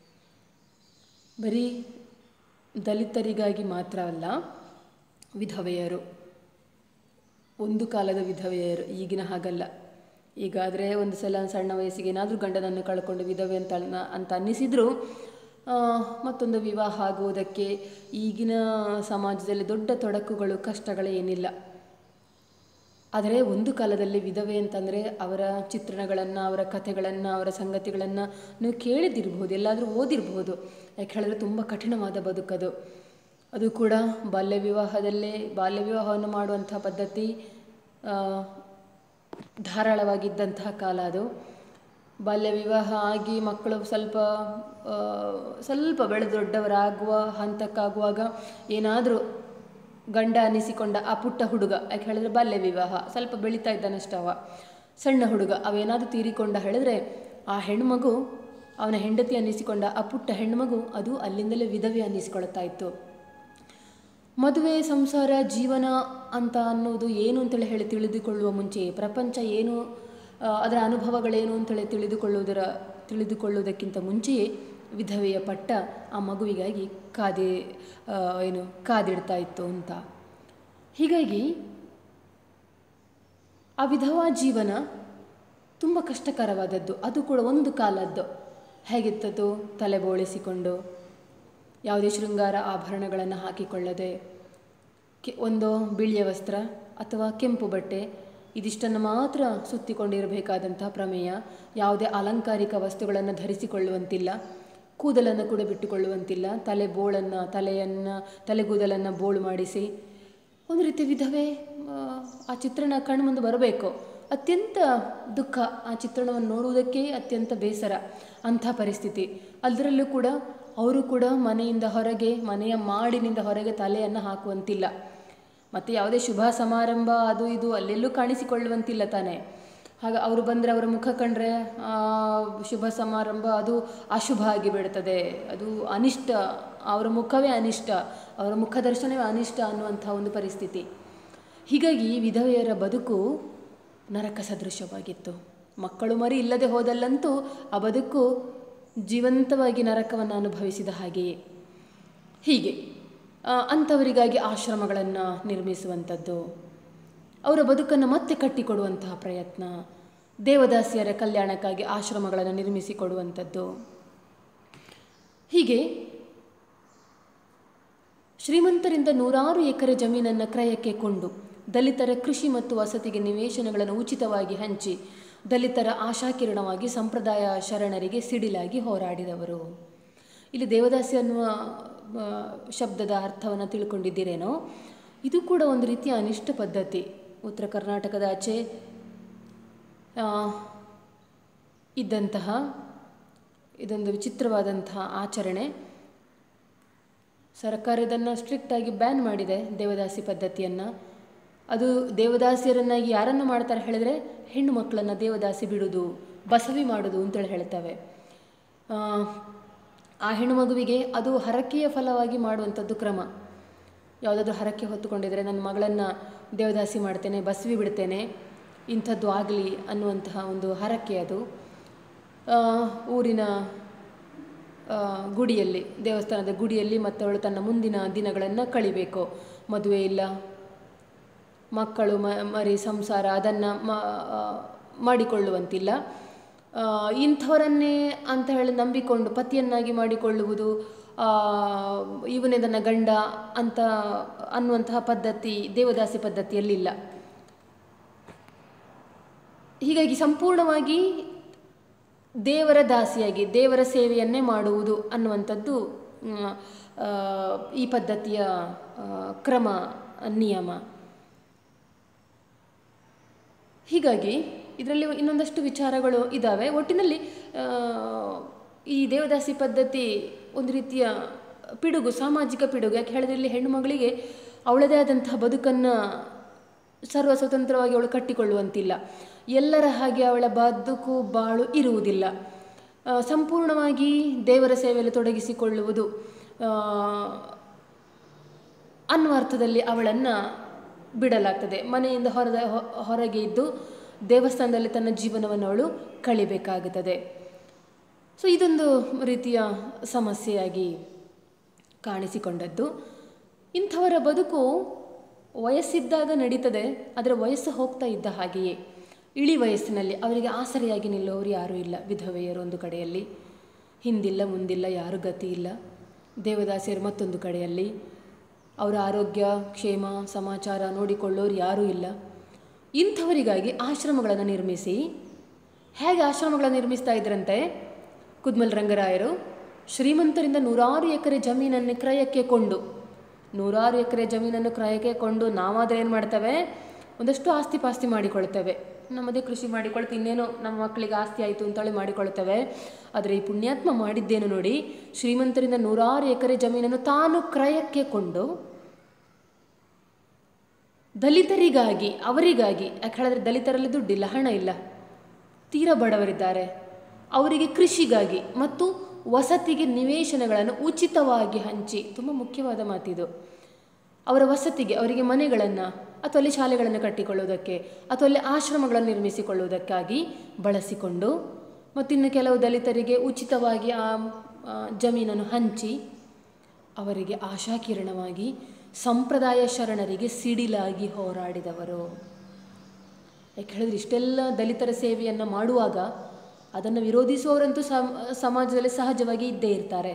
A: ಬರೀ ದಲಿತರಿಗಾಗಿ ಮಾತ್ರ ಅಲ್ಲ, ವಿಧವೆಯರು, ಒಂದು ಕಾಲದ ವಿಧವೆಯರು, ಈಗಿನ ಹಾಗಲ್ಲ. ಈಗಾದರೆ ಒಂದು ಸಲ ಸಣ್ಣ ವಯಸ್ಸಿಗೆ ಏನಾದರೂ ಗಂಡನನ್ನು ಕಳ್ಕೊಂಡು ವಿಧವೆ ಅಂತ ಅನ್ನಿಸಿದರೂ ಮತ್ತೊಂದು ವಿವಾಹ ಆಗುವುದಕ್ಕೆ ಈಗಿನ ಸಮಾಜದಲ್ಲಿ ದೊಡ್ಡ ತೊಡಕುಗಳು ಕಷ್ಟಗಳೇ ಏನಿಲ್ಲ. ಆದರೆ ಒಂದು ಕಾಲದಲ್ಲಿ ವಿಧವೆ ಅಂತಂದರೆ ಅವರ ಚಿತ್ರಣಗಳನ್ನು, ಅವರ ಕಥೆಗಳನ್ನು, ಅವರ ಸಂಗತಿಗಳನ್ನು ನೀವು ಕೇಳಿದಿರ್ಬೋದು, ಎಲ್ಲಾದರೂ ಓದಿರ್ಬೋದು. ಯಾಕೆ ಹೇಳಿದ್ರೆ ತುಂಬ ಕಠಿಣವಾದ ಬದುಕದು. ಅದು ಕೂಡ ಬಾಲ್ಯ ವಿವಾಹವನ್ನು ಮಾಡುವಂಥ ಪದ್ಧತಿ ಧಾರಾಳವಾಗಿದ್ದಂತಹ ಕಾಲ ಅದು. ಬಾಲ್ಯ ವಿವಾಹ ಆಗಿ ಮಕ್ಕಳು ಸ್ವಲ್ಪ ಬೆಳೆದು ದೊಡ್ಡವರಾಗುವ ಹಂತಕ್ಕಾಗುವಾಗ ಏನಾದರೂ ಗಂಡ ಅನ್ನಿಸಿಕೊಂಡ ಆ ಪುಟ್ಟ ಹುಡುಗ, ಯಾಕೆ ಹೇಳಿದ್ರೆ ಬಾಲ್ಯ ವಿವಾಹ, ಸ್ವಲ್ಪ ಬೆಳೀತಾ ಇದ್ದಾನಷ್ಟವ, ಸಣ್ಣ ಹುಡುಗ ಅವೇನಾದರೂ ತೀರಿಕೊಂಡ ಹೇಳಿದ್ರೆ ಆ ಹೆಣ್ಮಗು, ಅವನ ಹೆಂಡತಿ ಅನ್ನಿಸಿಕೊಂಡ ಆ ಪುಟ್ಟ ಹೆಣ್ಮಗು ಅದು ಅಲ್ಲಿಂದಲೇ ವಿಧವೆ ಅನ್ನಿಸಿಕೊಳ್ತಾ ಇತ್ತು. ಮದುವೆ, ಸಂಸಾರ, ಜೀವನ ಅಂತ ಅನ್ನೋದು ಏನು ಅಂತೇಳಿ ಹೇಳಿ ತಿಳಿದುಕೊಳ್ಳುವ ಮುಂಚೆ, ಪ್ರಪಂಚ ಏನು, ಅದರ ಅನುಭವಗಳೇನು ಅಂತೇಳಿ ತಿಳಿದುಕೊಳ್ಳುವುದಕ್ಕಿಂತ ಮುಂಚೆಯೇ ವಿಧವೆಯ ಪಟ್ಟ ಆ ಮಗುವಿಗಾಗಿ ಕಾದಿಡ್ತಾ ಇತ್ತು ಅಂತ. ಹೀಗಾಗಿ ಆ ವಿಧವಾ ಜೀವನ ತುಂಬ ಕಷ್ಟಕರವಾದದ್ದು. ಅದು ಕೂಡ ಒಂದು ಕಾಲದ್ದು. ಹೇಗಿತ್ತದು? ತಲೆ ಬೋಳಿಸಿಕೊಂಡು, ಯಾವುದೇ ಶೃಂಗಾರ ಆಭರಣಗಳನ್ನು ಹಾಕಿಕೊಳ್ಳದೆ, ಒಂದು ಬಿಳಿಯ ವಸ್ತ್ರ ಅಥವಾ ಕೆಂಪು ಬಟ್ಟೆ ಇದಿಷ್ಟನ್ನು ಮಾತ್ರ ಸುತ್ತಿಕೊಂಡಿರಬೇಕಾದಂತಹ ಪ್ರಮೇಯ. ಯಾವುದೇ ಅಲಂಕಾರಿಕ ವಸ್ತುಗಳನ್ನು ಧರಿಸಿಕೊಳ್ಳುವಂತಿಲ್ಲ, ಕೂದಲನ್ನು ಕೂಡ ಬಿಟ್ಟುಕೊಳ್ಳುವಂತಿಲ್ಲ, ತಲೆಗೂದಲನ್ನು ಬೋಳು ಮಾಡಿಸಿ ಒಂದು ರೀತಿ ವಿಧವೆ ಆ ಚಿತ್ರಣ ಕಣ್ಮುಂದೆ ಬರಬೇಕು. ಅತ್ಯಂತ ದುಃಖ. ಆ ಚಿತ್ರಣವನ್ನು ನೋಡುವುದಕ್ಕೆ ಅತ್ಯಂತ ಬೇಸರ, ಅಂಥ ಪರಿಸ್ಥಿತಿ. ಅದರಲ್ಲೂ ಕೂಡ ಅವರು ಕೂಡ ಮನೆಯಿಂದ ಹೊರಗೆ, ಮನೆಯ ಮಾಡಿನಿಂದ ಹೊರಗೆ ತಲೆಯನ್ನು ಹಾಕುವಂತಿಲ್ಲ. ಮತ್ತು ಯಾವುದೇ ಶುಭ ಸಮಾರಂಭ ಅದು ಇದು ಅಲ್ಲೆಲ್ಲೂ ಕಾಣಿಸಿಕೊಳ್ಳುವಂತಿಲ್ಲ ತಾನೇ. ಹಾಗೆ ಅವರು ಬಂದರೆ, ಅವರ ಮುಖ ಕಂಡ್ರೆ ಶುಭ ಸಮಾರಂಭ ಅದು ಅಶುಭ ಆಗಿಬಿಡ್ತದೆ, ಅದು ಅನಿಷ್ಟ, ಅವರ ಮುಖವೇ ಅನಿಷ್ಟ, ಅವರ ಮುಖ ದರ್ಶನವೇ ಅನಿಷ್ಟ ಅನ್ನುವಂಥ ಒಂದು ಪರಿಸ್ಥಿತಿ. ಹೀಗಾಗಿ ವಿಧವೆಯರ ಬದುಕು ನರಕ ಸದೃಶವಾಗಿತ್ತು. ಮಕ್ಕಳು ಮರಿ ಇಲ್ಲದೆ ಹೋದಲ್ಲಂತೂ ಆ ಬದುಕು ಜೀವಂತವಾಗಿ ನರಕವನ್ನು ಅನುಭವಿಸಿದ ಹಾಗೆಯೇ. ಹೀಗೆ ಅಂಥವರಿಗಾಗಿ ಆಶ್ರಮಗಳನ್ನು ನಿರ್ಮಿಸುವಂಥದ್ದು, ಅವರ ಬದುಕನ್ನು ಮತ್ತೆ ಕಟ್ಟಿಕೊಡುವಂತಹ ಪ್ರಯತ್ನ, ದೇವದಾಸಿಯರ ಕಲ್ಯಾಣಕ್ಕಾಗಿ ಆಶ್ರಮಗಳನ್ನು ನಿರ್ಮಿಸಿಕೊಡುವಂಥದ್ದು. ಹೀಗೆ ಶ್ರೀಮಂತರಿಂದ 100 ಎಕರೆ ಜಮೀನನ್ನು ಕ್ರಯಕ್ಕೆ ಕೊಂಡು ದಲಿತರ ಕೃಷಿ ಮತ್ತು ವಸತಿಗೆ ನಿವೇಶನಗಳನ್ನು ಉಚಿತವಾಗಿ ಹಂಚಿ ದಲಿತರ ಆಶಾಕಿರಣವಾಗಿ ಸಂಪ್ರದಾಯ ಶರಣರಿಗೆ ಸಿಡಿಲಾಗಿ ಹೋರಾಡಿದವರು. ಇಲ್ಲಿ ದೇವದಾಸಿ ಅನ್ನುವ ಶಬ್ದದ ಅರ್ಥವನ್ನು ತಿಳ್ಕೊಂಡಿದ್ದೀರೇನೋ. ಇದು ಕೂಡ ಒಂದು ರೀತಿಯ ಅನಿಷ್ಟ ಪದ್ಧತಿ. ಉತ್ತರ ಕರ್ನಾಟಕದ ಆಚೆ ಇದ್ದಂತಹ ಇದೊಂದು ವಿಚಿತ್ರವಾದಂತಹ ಆಚರಣೆ. ಸರ್ಕಾರ ಇದನ್ನು ಸ್ಟ್ರಿಕ್ಟಾಗಿ ಬ್ಯಾನ್ ಮಾಡಿದೆ, ದೇವದಾಸಿ ಪದ್ಧತಿಯನ್ನು. ಅದು ದೇವದಾಸಿಯರನ್ನಾಗಿ ಯಾರನ್ನು ಮಾಡ್ತಾರೆ ಹೇಳಿದರೆ, ಹೆಣ್ಣು ಮಕ್ಕಳನ್ನು ದೇವದಾಸಿ ಬಿಡೋದು, ಬಸವಿ ಮಾಡೋದು ಅಂತೇಳಿ ಹೇಳ್ತವೆ. ಆ ಹೆಣ್ಣು ಮಗುವಿಗೆ ಅದು ಹರಕೆಯ ಫಲವಾಗಿ ಮಾಡುವಂಥದ್ದು ಕ್ರಮ. ಯಾವುದಾದ್ರೂ ಹರಕೆ ಹೊತ್ತುಕೊಂಡಿದ್ರೆ, ನನ್ನ ಮಗಳನ್ನು ದೇವದಾಸಿ ಮಾಡ್ತೇನೆ, ಬಸವಿ ಬಿಡ್ತೇನೆ, ಇಂಥದ್ದು ಆಗಲಿ ಅನ್ನುವಂತಹ ಒಂದು ಹರಕೆ ಅದು. ಊರಿನ ಗುಡಿಯಲ್ಲಿ, ದೇವಸ್ಥಾನದ ಗುಡಿಯಲ್ಲಿ ಮತ್ತು ಅವಳು ತನ್ನ ಮುಂದಿನ ದಿನಗಳನ್ನು ಕಳಿಬೇಕು. ಮದುವೆ ಇಲ್ಲ, ಮಕ್ಕಳು ಮರಿ ಸಂಸಾರ ಅದನ್ನು ಮಾಡಿಕೊಳ್ಳುವಂತಿಲ್ಲ. ಇಂಥವರನ್ನೇ ಅಂತ ಹೇಳಿ ನಂಬಿಕೊಂಡು ಪತಿಯನ್ನಾಗಿ ಮಾಡಿಕೊಳ್ಳುವುದು, ಇವನೇ ನನ್ನ ಗಂಡ ಅಂತ ಅನ್ನುವಂತಹ ಪದ್ಧತಿ ದೇವದಾಸಿ ಪದ್ಧತಿಯಲ್ಲಿಲ್ಲ. ಹೀಗಾಗಿ ಸಂಪೂರ್ಣವಾಗಿ ದೇವರ ದಾಸಿಯಾಗಿ ದೇವರ ಸೇವೆಯನ್ನೇ ಮಾಡುವುದು ಅನ್ನುವಂಥದ್ದು ಈ ಪದ್ಧತಿಯ ಕ್ರಮ, ನಿಯಮ. ಹೀಗಾಗಿ ಇದರಲ್ಲಿ ಇನ್ನೊಂದಷ್ಟು ವಿಚಾರಗಳು ಇದ್ದಾವೆ. ಒಟ್ಟಿನಲ್ಲಿ ಈ ದೇವದಾಸಿ ಪದ್ಧತಿ ಒಂದು ರೀತಿಯ ಪಿಡುಗು, ಸಾಮಾಜಿಕ ಪಿಡುಗು. ಯಾಕೆ ಹೇಳಿದ್ರೆ, ಇಲ್ಲಿ ಹೆಣ್ಣು ಮಗಳಿಗೆ ಅವಳದೇ ಆದಂತಹ ಬದುಕನ್ನು ಸರ್ವ ಸ್ವತಂತ್ರವಾಗಿ ಅವಳು ಕಟ್ಟಿಕೊಳ್ಳುವಂತಿಲ್ಲ. ಎಲ್ಲರ ಹಾಗೆ ಅವಳ ಬದುಕು ಬಾಳು ಇರುವುದಿಲ್ಲ. ಸಂಪೂರ್ಣವಾಗಿ ದೇವರ ಸೇವೆಯಲ್ಲಿ ತೊಡಗಿಸಿಕೊಳ್ಳುವುದು ಅನ್ನುವ ಅರ್ಥದಲ್ಲಿ ಅವಳನ್ನು ಬಿಡಲಾಗ್ತದೆ. ಮನೆಯಿಂದ ಹೊರಗೆ ಇದ್ದು ದೇವಸ್ಥಾನದಲ್ಲಿ ತನ್ನ ಜೀವನವನ್ನು ಅವಳು ಕಳಿಬೇಕಾಗುತ್ತದೆ. ಸೊ ಇದೊಂದು ರೀತಿಯ ಸಮಸ್ಯೆಯಾಗಿ ಕಾಣಿಸಿಕೊಂಡದ್ದು. ಇಂಥವರ ಬದುಕು ವಯಸ್ಸಿದ್ದಾಗ ನಡೀತದೆ, ಆದರೆ ವಯಸ್ಸು ಹೋಗ್ತಾ ಇದ್ದ ಹಾಗೆಯೇ ಇಳಿ ವಯಸ್ಸಿನಲ್ಲಿ ಅವರಿಗೆ ಆಸರೆಯಾಗಿ ನಿಲ್ಲೋರು ಯಾರೂ ಇಲ್ಲ. ವಿಧವೆಯರು ಒಂದು ಕಡೆಯಲ್ಲಿ, ಹಿಂದಿಲ್ಲ ಮುಂದಿಲ್ಲ, ಯಾರೂ ಗತಿ ಇಲ್ಲ. ದೇವದಾಸಿಯರು ಮತ್ತೊಂದು ಕಡೆಯಲ್ಲಿ, ಅವರ ಆರೋಗ್ಯ ಕ್ಷೇಮ ಸಮಾಚಾರ ನೋಡಿಕೊಳ್ಳೋರು ಯಾರೂ ಇಲ್ಲ. ಇಂಥವರಿಗಾಗಿ ಆಶ್ರಮಗಳನ್ನು ನಿರ್ಮಿಸಿ, ಹೇಗೆ ಆಶ್ರಮಗಳನ್ನು ನಿರ್ಮಿಸ್ತಾ ಇದ್ರಂತೆ ಕುದ್ಮಲ್ ರಂಗರಾಯರು, ಶ್ರೀಮಂತರಿಂದ 100 ಎಕರೆ ಜಮೀನನ್ನು ಕ್ರಯಕ್ಕೆ ಕೊಂಡು, 100 ಎಕರೆ ಜಮೀನನ್ನು ಕ್ರಯಕ್ಕೆ ಕೊಂಡು ನಾವಾದರೆ ಏನು ಮಾಡ್ತೇವೆ, ಒಂದಷ್ಟು ಆಸ್ತಿ ಪಾಸ್ತಿ ಮಾಡಿಕೊಳ್ತೇವೆ, ನಮ್ಮದೇ ಕೃಷಿ ಮಾಡಿಕೊಳ್ತೀವಿ, ಇನ್ನೇನು ನಮ್ಮ ಮಕ್ಕಳಿಗೆ ಆಸ್ತಿ ಆಯಿತು ಅಂತೇಳಿ ಮಾಡಿಕೊಳ್ತೇವೆ. ಆದರೆ ಈ ಪುಣ್ಯಾತ್ಮ ಮಾಡಿದ್ದೇನು ನೋಡಿ, ಶ್ರೀಮಂತರಿಂದ 100 ಎಕರೆ ಜಮೀನನ್ನು ತಾನು ಕ್ರಯಕ್ಕೆ ಕೊಂಡು ದಲಿತರಿಗಾಗಿ, ಅವರಿಗಾಗಿ, ಯಾಕೆ ಹೇಳಿದ್ರೆ ದಲಿತರಲ್ಲಿ ದುಡ್ಡಿಲ್ಲ, ಹಣ ಇಲ್ಲ, ತೀರಾ ಬಡವರಿದ್ದಾರೆ, ಅವರಿಗೆ ಕೃಷಿಗಾಗಿ ಮತ್ತು ವಸತಿಗೆ ನಿವೇಶನಗಳನ್ನು ಉಚಿತವಾಗಿ ಹಂಚಿ, ತುಂಬ ಮುಖ್ಯವಾದ ಮಾತಿದು, ಅವರ ವಸತಿಗೆ, ಅವರಿಗೆ ಮನೆಗಳನ್ನು ಅಥವಾ ಅಲ್ಲಿ ಶಾಲೆಗಳನ್ನು ಕಟ್ಟಿಕೊಳ್ಳುವುದಕ್ಕೆ ಅಥವಾ ಅಲ್ಲಿ ಆಶ್ರಮಗಳನ್ನು ನಿರ್ಮಿಸಿಕೊಳ್ಳುವುದಕ್ಕಾಗಿ ಬಳಸಿಕೊಂಡು, ಮತ್ತಿನ್ನು ಕೆಲವು ದಲಿತರಿಗೆ ಉಚಿತವಾಗಿ ಆ ಜಮೀನನ್ನು ಹಂಚಿ ಅವರಿಗೆ ಆಶಾಕಿರಣವಾಗಿ ಸಂಪ್ರದಾಯ ಶರಣರಿಗೆ ಸಿಡಿಲಾಗಿ ಹೋರಾಡಿದವರು. ಯಾಕೆ ಹೇಳಿದ್ರೆ, ಇಷ್ಟೆಲ್ಲ ದಲಿತರ ಸೇವೆಯನ್ನು ಮಾಡುವಾಗ ಅದನ್ನು ವಿರೋಧಿಸುವವರಂತೂ ಸಮಾಜದಲ್ಲಿ ಸಹಜವಾಗಿ ಇದ್ದೇ ಇರ್ತಾರೆ.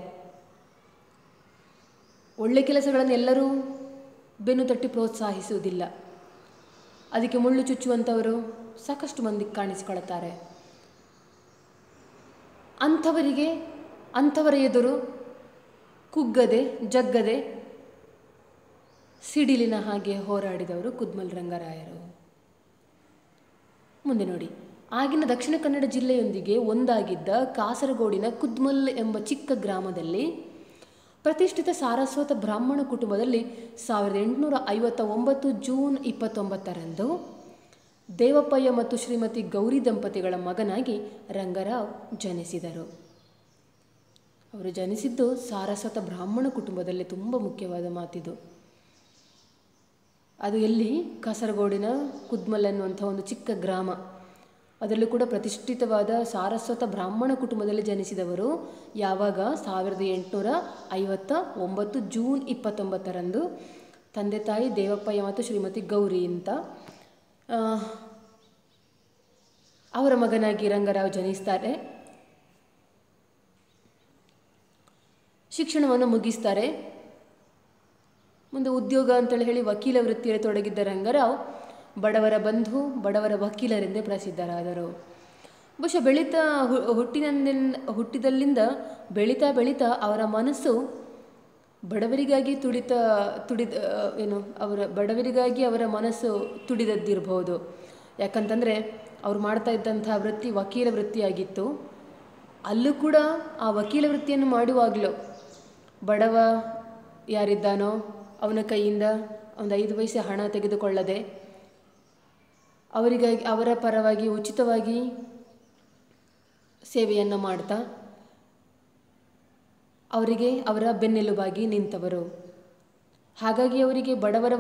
A: ಒಳ್ಳೆ ಕೆಲಸಗಳನ್ನು ಎಲ್ಲರೂ ಬೆನ್ನು ತಟ್ಟಿ ಪ್ರೋತ್ಸಾಹಿಸುವುದಿಲ್ಲ. ಅದಕ್ಕೆ ಮುಳ್ಳು ಚುಚ್ಚುವಂಥವರು ಸಾಕಷ್ಟು ಮಂದಿ ಕಾಣಿಸಿಕೊಳ್ಳುತ್ತಾರೆ. ಅಂಥವರಿಗೆ, ಅಂಥವರ ಎದುರು ಕುಗ್ಗದೆ ಜಗ್ಗದೆ ಸಿಡಿಲಿನ ಹಾಗೆ ಹೋರಾಡಿದವರು ಕುದ್ಮಲ್ ರಂಗರಾಯರು. ಮುಂದೆ ನೋಡಿ, ಆಗಿನ ದಕ್ಷಿಣ ಕನ್ನಡ ಜಿಲ್ಲೆಯೊಂದಿಗೆ ಒಂದಾಗಿದ್ದ ಕಾಸರಗೋಡಿನ ಕುದ್ಮಲ್ ಎಂಬ ಚಿಕ್ಕ ಗ್ರಾಮದಲ್ಲಿ ಪ್ರತಿಷ್ಠಿತ ಸಾರಸ್ವತ ಬ್ರಾಹ್ಮಣ ಕುಟುಂಬದಲ್ಲಿ 1859 ಜೂನ್ 29ರಂದು ದೇವಪ್ಪಯ್ಯ ಮತ್ತು ಶ್ರೀಮತಿ ಗೌರಿ ದಂಪತಿಗಳ ಮಗನಾಗಿ ರಂಗರಾವ್ ಜನಿಸಿದರು. ಅವರು ಜನಿಸಿದ್ದು ಸಾರಸ್ವತ ಬ್ರಾಹ್ಮಣ ಕುಟುಂಬದಲ್ಲಿ. ತುಂಬ ಮುಖ್ಯವಾದ ಮಾತಿದು. ಅದು ಎಲ್ಲಿ? ಕಾಸರಗೋಡಿನ ಕುದ್ಮಲ್ ಅನ್ನುವಂಥ ಒಂದು ಚಿಕ್ಕ ಗ್ರಾಮ. ಅದರಲ್ಲೂ ಕೂಡ ಪ್ರತಿಷ್ಠಿತವಾದ ಸಾರಸ್ವತ ಬ್ರಾಹ್ಮಣ ಕುಟುಂಬದಲ್ಲಿ ಜನಿಸಿದವರು. ಯಾವಾಗ? 1859 ಜೂನ್ 29ರಂದು. ತಂದೆ ತಾಯಿ ದೇವಪ್ಪಯ್ಯ ಮತ್ತು ಶ್ರೀಮತಿ ಗೌರಿ ಅಂತ. ಅವರ ಮಗನಾಗಿ ರಂಗರಾವ್ ಜನಿಸ್ತಾರೆ. ಶಿಕ್ಷಣವನ್ನು ಮುಗಿಸ್ತಾರೆ. ಮುಂದೆ ಉದ್ಯೋಗ ಅಂತೇಳಿ ಹೇಳಿ ವಕೀಲ ವೃತ್ತಿಯಲ್ಲಿ ತೊಡಗಿದ್ದ ರಂಗರಾವ್ ಬಡವರ ಬಂಧು, ಬಡವರ ವಕೀಲರೆಂದೇ ಪ್ರಸಿದ್ಧರಾದರು. ಬಹುಶಃ ಹುಟ್ಟಿದಲ್ಲಿಂದ ಬೆಳೀತಾ ಅವರ ಮನಸ್ಸು ಬಡವರಿಗಾಗಿ ಅವರ ಮನಸ್ಸು ತುಡಿದದ್ದಿರಬಹುದು. ಯಾಕಂತಂದರೆ ಅವ್ರು ಮಾಡ್ತಾ ಇದ್ದಂಥ ವೃತ್ತಿ ವಕೀಲ ವೃತ್ತಿಯಾಗಿತ್ತು. ಅಲ್ಲೂ ಕೂಡ ಆ ವಕೀಲ ವೃತ್ತಿಯನ್ನು ಮಾಡುವಾಗಲೂ ಬಡವ ಯಾರಿದ್ದಾನೋ ಅವನ ಕೈಯಿಂದ ಒಂದು 5 ಪೈಸೆ ಹಣ ತೆಗೆದುಕೊಳ್ಳದೆ ಅವರ ಪರವಾಗಿ ಉಚಿತವಾಗಿ ಸೇವೆಯನ್ನು ಮಾಡ್ತಾ ಅವರಿಗೆ ಅವರ ಬೆನ್ನೆಲುಬಾಗಿ ನಿಂತವರು. ಹಾಗಾಗಿ ಅವರಿಗೆ ಬಡವರ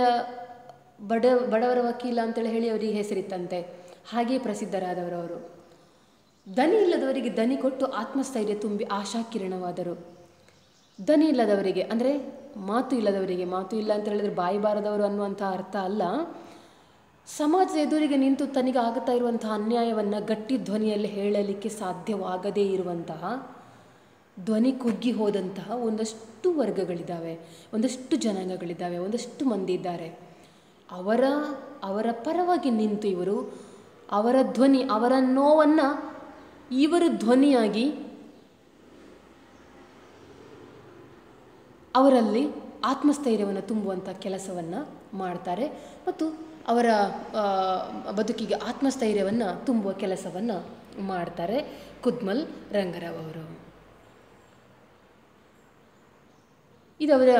A: ವಕೀಲ ಅಂತೇಳಿ ಹೇಳಿ ಅವರಿಗೆ ಹೆಸರಿತ್ತಂತೆ. ಹಾಗೆಯೇ ಪ್ರಸಿದ್ಧರಾದವರು ಅವರು. ದನಿ ಇಲ್ಲದವರಿಗೆ ದನಿ ಕೊಟ್ಟು ಆತ್ಮಸ್ಥೈರ್ಯ ತುಂಬಿ ಆಶಾಕಿರಣವಾದರು. ದನಿ ಇಲ್ಲದವರಿಗೆ ಅಂದರೆ ಮಾತು ಇಲ್ಲದವರಿಗೆ, ಮಾತು ಇಲ್ಲ ಅಂತ ಹೇಳಿದ್ರೆ ಬಾಯಿ ಬಾರದವರು ಅನ್ನುವಂಥ ಅರ್ಥ ಅಲ್ಲ. ಸಮಾಜದ ಎದುರಿಗೆ ನಿಂತು ತನಗೆ ಆಗುತ್ತಾ ಇರುವಂತಹ ಅನ್ಯಾಯವನ್ನು ಗಟ್ಟಿ ಧ್ವನಿಯಲ್ಲಿ ಹೇಳಲಿಕ್ಕೆ ಸಾಧ್ಯವಾಗದೇ ಇರುವಂತಹ, ಧ್ವನಿ ಕುಗ್ಗಿ ಹೋದಂತಹ ಒಂದಷ್ಟು ವರ್ಗಗಳಿದ್ದಾವೆ, ಒಂದಷ್ಟು ಜನಾಂಗಗಳಿದ್ದಾವೆ, ಒಂದಷ್ಟು ಮಂದಿ ಇದ್ದಾರೆ. ಅವರ ಪರವಾಗಿ ನಿಂತು ಇವರು ಅವರ ಧ್ವನಿ, ಅವರ ನೋವನ್ನು ಇವರು ಧ್ವನಿಯಾಗಿ ಅವರಲ್ಲಿ ಆತ್ಮಸ್ಥೈರ್ಯವನ್ನು ತುಂಬುವಂಥ ಕೆಲಸವನ್ನು ಮಾಡ್ತಾರೆ ಮತ್ತು ಅವರ ಬದುಕಿಗೆ ಆತ್ಮಸ್ಥೈರ್ಯವನ್ನು ತುಂಬುವ ಕೆಲಸವನ್ನು ಮಾಡ್ತಾರೆ ಕುದ್ಮಲ್ ರಂಗರಾವ್ ಅವರು. ಇದು ಅವರ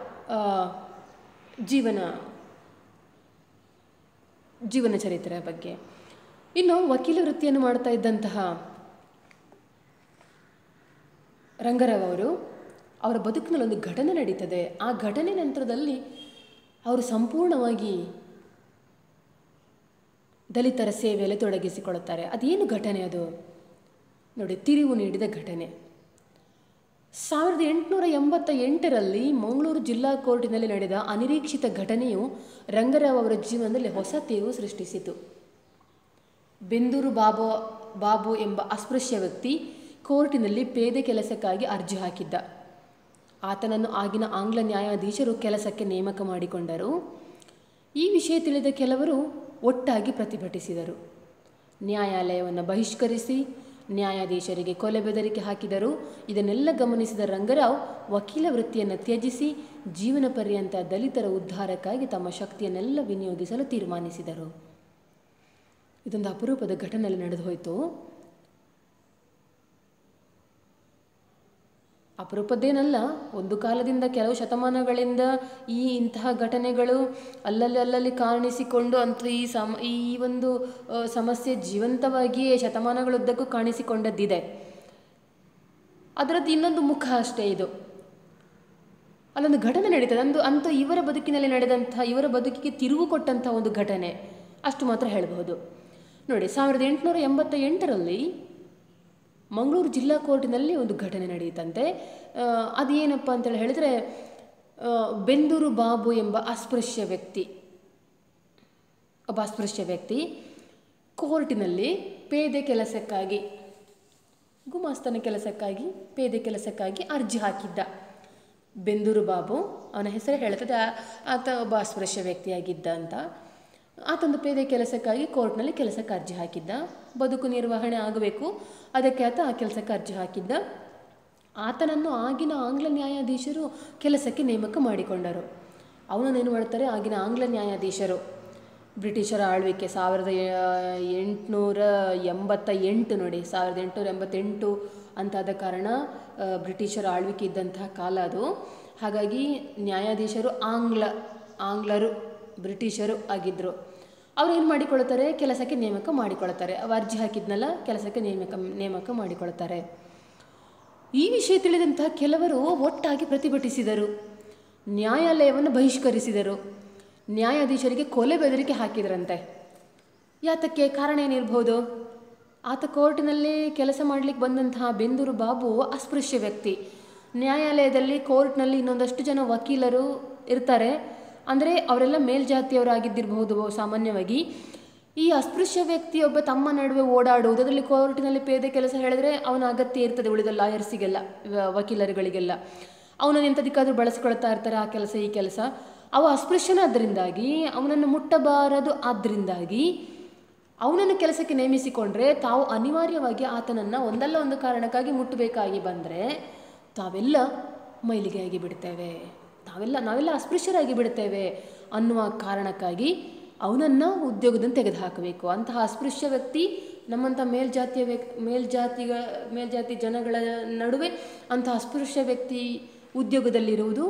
A: ಜೀವನ ಚರಿತ್ರೆಯ ಬಗ್ಗೆ. ಇನ್ನು ವಕೀಲ ವೃತ್ತಿಯನ್ನು ಮಾಡ್ತಾ ಇದ್ದಂತಹ ರಂಗರಾವ್ ಅವರು, ಅವರ ಬದುಕಿನಲ್ಲಿ ಒಂದು ಘಟನೆ ನಡೀತದೆ. ಆ ಘಟನೆ ನಂತರದಲ್ಲಿ ಅವರು ಸಂಪೂರ್ಣವಾಗಿ ದಲಿತರ ಸೇವೆಯಲ್ಲಿ ತೊಡಗಿಸಿಕೊಳ್ಳುತ್ತಾರೆ. ಅದೇನು ಘಟನೆ ಅದು ನೋಡಿ, ತಿರುವು ನೀಡಿದ ಘಟನೆ. 1888ರಲ್ಲಿ ಮಂಗಳೂರು ಜಿಲ್ಲಾ ಕೋರ್ಟಿನಲ್ಲಿ ನಡೆದ ಅನಿರೀಕ್ಷಿತ ಘಟನೆಯು ರಂಗರಾವ್ ಅವರ ಜೀವನದಲ್ಲಿ ಹೊಸ ತಿರುವು ಸೃಷ್ಟಿಸಿತು. ಬೆಂದೂರು ಬಾಬು ಎಂಬ ಅಸ್ಪೃಶ್ಯ ವ್ಯಕ್ತಿ ಕೋರ್ಟಿನಲ್ಲಿ ಪೇದೆ ಕೆಲಸಕ್ಕಾಗಿ ಅರ್ಜಿ ಹಾಕಿದ್ದ. ಆತನನ್ನು ಆಗಿನ ಆಂಗ್ಲ ನ್ಯಾಯಾಧೀಶರು ಕೆಲಸಕ್ಕೆ ನೇಮಕ ಮಾಡಿಕೊಂಡರು. ಈ ವಿಷಯ ತಿಳಿದ ಕೆಲವರು ಒಟ್ಟಾಗಿ ಪ್ರತಿಭಟಿಸಿದರು. ನ್ಯಾಯಾಲಯವನ್ನು ಬಹಿಷ್ಕರಿಸಿ ನ್ಯಾಯಾಧೀಶರಿಗೆ ಕೊಲೆ ಬೆದರಿಕೆ ಹಾಕಿದರು. ಇದನ್ನೆಲ್ಲ ಗಮನಿಸಿದ ರಂಗರಾವ್ ವಕೀಲ ವೃತ್ತಿಯನ್ನು ತ್ಯಜಿಸಿ ಜೀವನ ಪರ್ಯಂತ ದಲಿತರ ಉದ್ಧಾರಕ್ಕಾಗಿ ತಮ್ಮ ಶಕ್ತಿಯನ್ನೆಲ್ಲ ವಿನಿಯೋಗಿಸಲು ತೀರ್ಮಾನಿಸಿದರು. ಇದೊಂದು ಅಪರೂಪದ ಘಟನೆಯಲ್ಲಿ ನಡೆದು ಹೋಯಿತು. ಅಪರೂಪದ್ದೇನಲ್ಲ, ಒಂದು ಕಾಲದಿಂದ ಕೆಲವು ಶತಮಾನಗಳಿಂದ ಇಂತಹ ಘಟನೆಗಳು ಅಲ್ಲಲ್ಲಿ ಕಾಣಿಸಿಕೊಂಡು ಈ ಒಂದು ಸಮಸ್ಯೆ ಜೀವಂತವಾಗಿಯೇ ಶತಮಾನಗಳುದ್ದಕ್ಕೂ ಕಾಣಿಸಿಕೊಂಡದ್ದಿದೆ. ಅದರದ್ದು ಇನ್ನೊಂದು ಮುಖ ಅಷ್ಟೇ ಇದು. ಅಲ್ಲೊಂದು ಘಟನೆ ನಡೀತದೆ, ಅಂತೂ ಇವರ ಬದುಕಿನಲ್ಲಿ ನಡೆದಂಥ, ಇವರ ಬದುಕಿಗೆ ತಿರುವು ಕೊಟ್ಟಂಥ ಒಂದು ಘಟನೆ, ಅಷ್ಟು ಮಾತ್ರ ಹೇಳಬಹುದು. ನೋಡಿ, 1888ರಲ್ಲಿ ಮಂಗಳೂರು ಜಿಲ್ಲಾ ಕೋರ್ಟಿನಲ್ಲಿ ಒಂದು ಘಟನೆ ನಡೆಯುತ್ತಂತೆ. ಅದೇನಪ್ಪ ಅಂತೇಳಿ ಹೇಳಿದರೆ, ಬೆಂದೂರು ಬಾಬು ಎಂಬ ಅಸ್ಪೃಶ್ಯ ವ್ಯಕ್ತಿ ಕೋರ್ಟಿನಲ್ಲಿ ಪೇದೆ ಕೆಲಸಕ್ಕಾಗಿ, ಗುಮಾಸ್ತನ ಕೆಲಸಕ್ಕಾಗಿ, ಪೇದೆ ಕೆಲಸಕ್ಕಾಗಿ ಅರ್ಜಿ ಹಾಕಿದ್ದ. ಬೆಂದೂರು ಬಾಬು, ಅವನ ಹೆಸರು ಹೇಳ್ತದೆ, ಆತ ಒಬ್ಬ ಅಸ್ಪೃಶ್ಯ ವ್ಯಕ್ತಿಯಾಗಿದ್ದ ಅಂತ. ಆತೊಂದು ಪೇದೆ ಕೆಲಸಕ್ಕಾಗಿ ಕೋರ್ಟ್ನಲ್ಲಿ ಕೆಲಸಕ್ಕೆ ಅರ್ಜಿ ಹಾಕಿದ್ದ. ಬದುಕು ನಿರ್ವಹಣೆ ಆಗಬೇಕು, ಅದಕ್ಕೆ ಆತ ಆ ಕೆಲಸಕ್ಕೆ ಅರ್ಜಿ ಹಾಕಿದ್ದ. ಆತನನ್ನು ಆಗಿನ ಆಂಗ್ಲ ನ್ಯಾಯಾಧೀಶರು ಕೆಲಸಕ್ಕೆ ನೇಮಕ ಮಾಡಿಕೊಂಡರು. ಅವನನ್ನೇನು ಮಾಡ್ತಾರೆ, ಆಗಿನ ಆಂಗ್ಲ ನ್ಯಾಯಾಧೀಶರು ಬ್ರಿಟಿಷರ ಆಳ್ವಿಕೆ 1888 ನೋಡಿ, 1888 ಅಂತಾದ ಕಾರಣ ಬ್ರಿಟಿಷರ ಆಳ್ವಿಕೆ ಇದ್ದಂತಹ ಕಾಲ ಅದು. ಹಾಗಾಗಿ ನ್ಯಾಯಾಧೀಶರು ಆಂಗ್ಲರು ಬ್ರಿಟಿಷರು ಆಗಿದ್ದರು. ಅವ್ರು ಏನು ಮಾಡಿಕೊಳ್ತಾರೆ, ಕೆಲಸಕ್ಕೆ ನೇಮಕ ಮಾಡಿಕೊಳ್ತಾರೆ. ಅವು ಅರ್ಜಿ ಹಾಕಿದ್ನಲ್ಲ, ಕೆಲಸಕ್ಕೆ ನೇಮಕ ಮಾಡಿಕೊಳ್ತಾರೆ. ಈ ವಿಷಯ ತಿಳಿದಂತಹ ಕೆಲವರು ಒಟ್ಟಾಗಿ ಪ್ರತಿಭಟಿಸಿದರು, ನ್ಯಾಯಾಲಯವನ್ನು ಬಹಿಷ್ಕರಿಸಿದರು, ನ್ಯಾಯಾಧೀಶರಿಗೆ ಕೊಲೆ ಬೆದರಿಕೆ ಹಾಕಿದ್ರಂತೆ. ಯಾತಕ್ಕೆ? ಕಾರಣ ಏನಿರ್ಬೋದು? ಆತ ಕೋರ್ಟಿನಲ್ಲಿ ಕೆಲಸ ಮಾಡಲಿಕ್ಕೆ ಬಂದಂತಹ ಬೆಂದೂರು ಬಾಬು ಅಸ್ಪೃಶ್ಯ ವ್ಯಕ್ತಿ. ನ್ಯಾಯಾಲಯದಲ್ಲಿ ಕೋರ್ಟ್ನಲ್ಲಿ ಇನ್ನೊಂದಷ್ಟು ಜನ ವಕೀಲರು ಇರ್ತಾರೆ, ಅಂದರೆ ಅವರೆಲ್ಲ ಮೇಲ್ಜಾತಿಯವರಾಗಿದ್ದಿರಬಹುದು ಸಾಮಾನ್ಯವಾಗಿ. ಈ ಅಸ್ಪೃಶ್ಯ ವ್ಯಕ್ತಿಯೊಬ್ಬ ತಮ್ಮ ನಡುವೆ ಓಡಾಡುವುದು, ಅದರಲ್ಲಿ ಕೋರ್ಟಿನಲ್ಲಿ ಪೇದೆ ಕೆಲಸ ಹೇಳಿದ್ರೆ ಅವನ ಅಗತ್ಯ ಇರ್ತದೆ ಉಳಿದ ಲಾಯರ್ಸಿಗೆಲ್ಲ, ವಕೀಲರುಗಳಿಗೆಲ್ಲ. ಅವನನ್ನು ಎಂಥದಕ್ಕಾದರೂ ಬಳಸ್ಕೊಳ್ತಾ ಇರ್ತಾರೆ, ಆ ಕೆಲಸ ಈ ಕೆಲಸ. ಅವ ಅಸ್ಪೃಶ್ಯನಾದ್ದರಿಂದಾಗಿ ಅವನನ್ನು ಮುಟ್ಟಬಾರದು. ಆದ್ದರಿಂದಾಗಿ ಅವನನ್ನು ಕೆಲಸಕ್ಕೆ ನೇಮಿಸಿಕೊಂಡ್ರೆ ತಾವು ಅನಿವಾರ್ಯವಾಗಿ ಆತನನ್ನು ಒಂದಲ್ಲ ಒಂದು ಕಾರಣಕ್ಕಾಗಿ ಮುಟ್ಟಬೇಕಾಗಿ ಬಂದರೆ ತಾವೆಲ್ಲ ಮೈಲಿಗೆಯಾಗಿ ಬಿಡ್ತೇವೆ, ನಾವೆಲ್ಲ ಅಸ್ಪೃಶ್ಯರಾಗಿ ಬಿಡ್ತೇವೆ ಅನ್ನುವ ಕಾರಣಕ್ಕಾಗಿ ಅವನನ್ನು ಉದ್ಯೋಗದಿಂದ ತೆಗೆದುಹಾಕಬೇಕು. ಅಂತಹ ಅಸ್ಪೃಶ್ಯ ವ್ಯಕ್ತಿ ನಮ್ಮಂಥ ಮೇಲ್ಜಾತಿ ಜನಗಳ ನಡುವೆ ಅಂತಹ ಅಸ್ಪೃಶ್ಯ ವ್ಯಕ್ತಿ ಉದ್ಯೋಗದಲ್ಲಿರುವುದು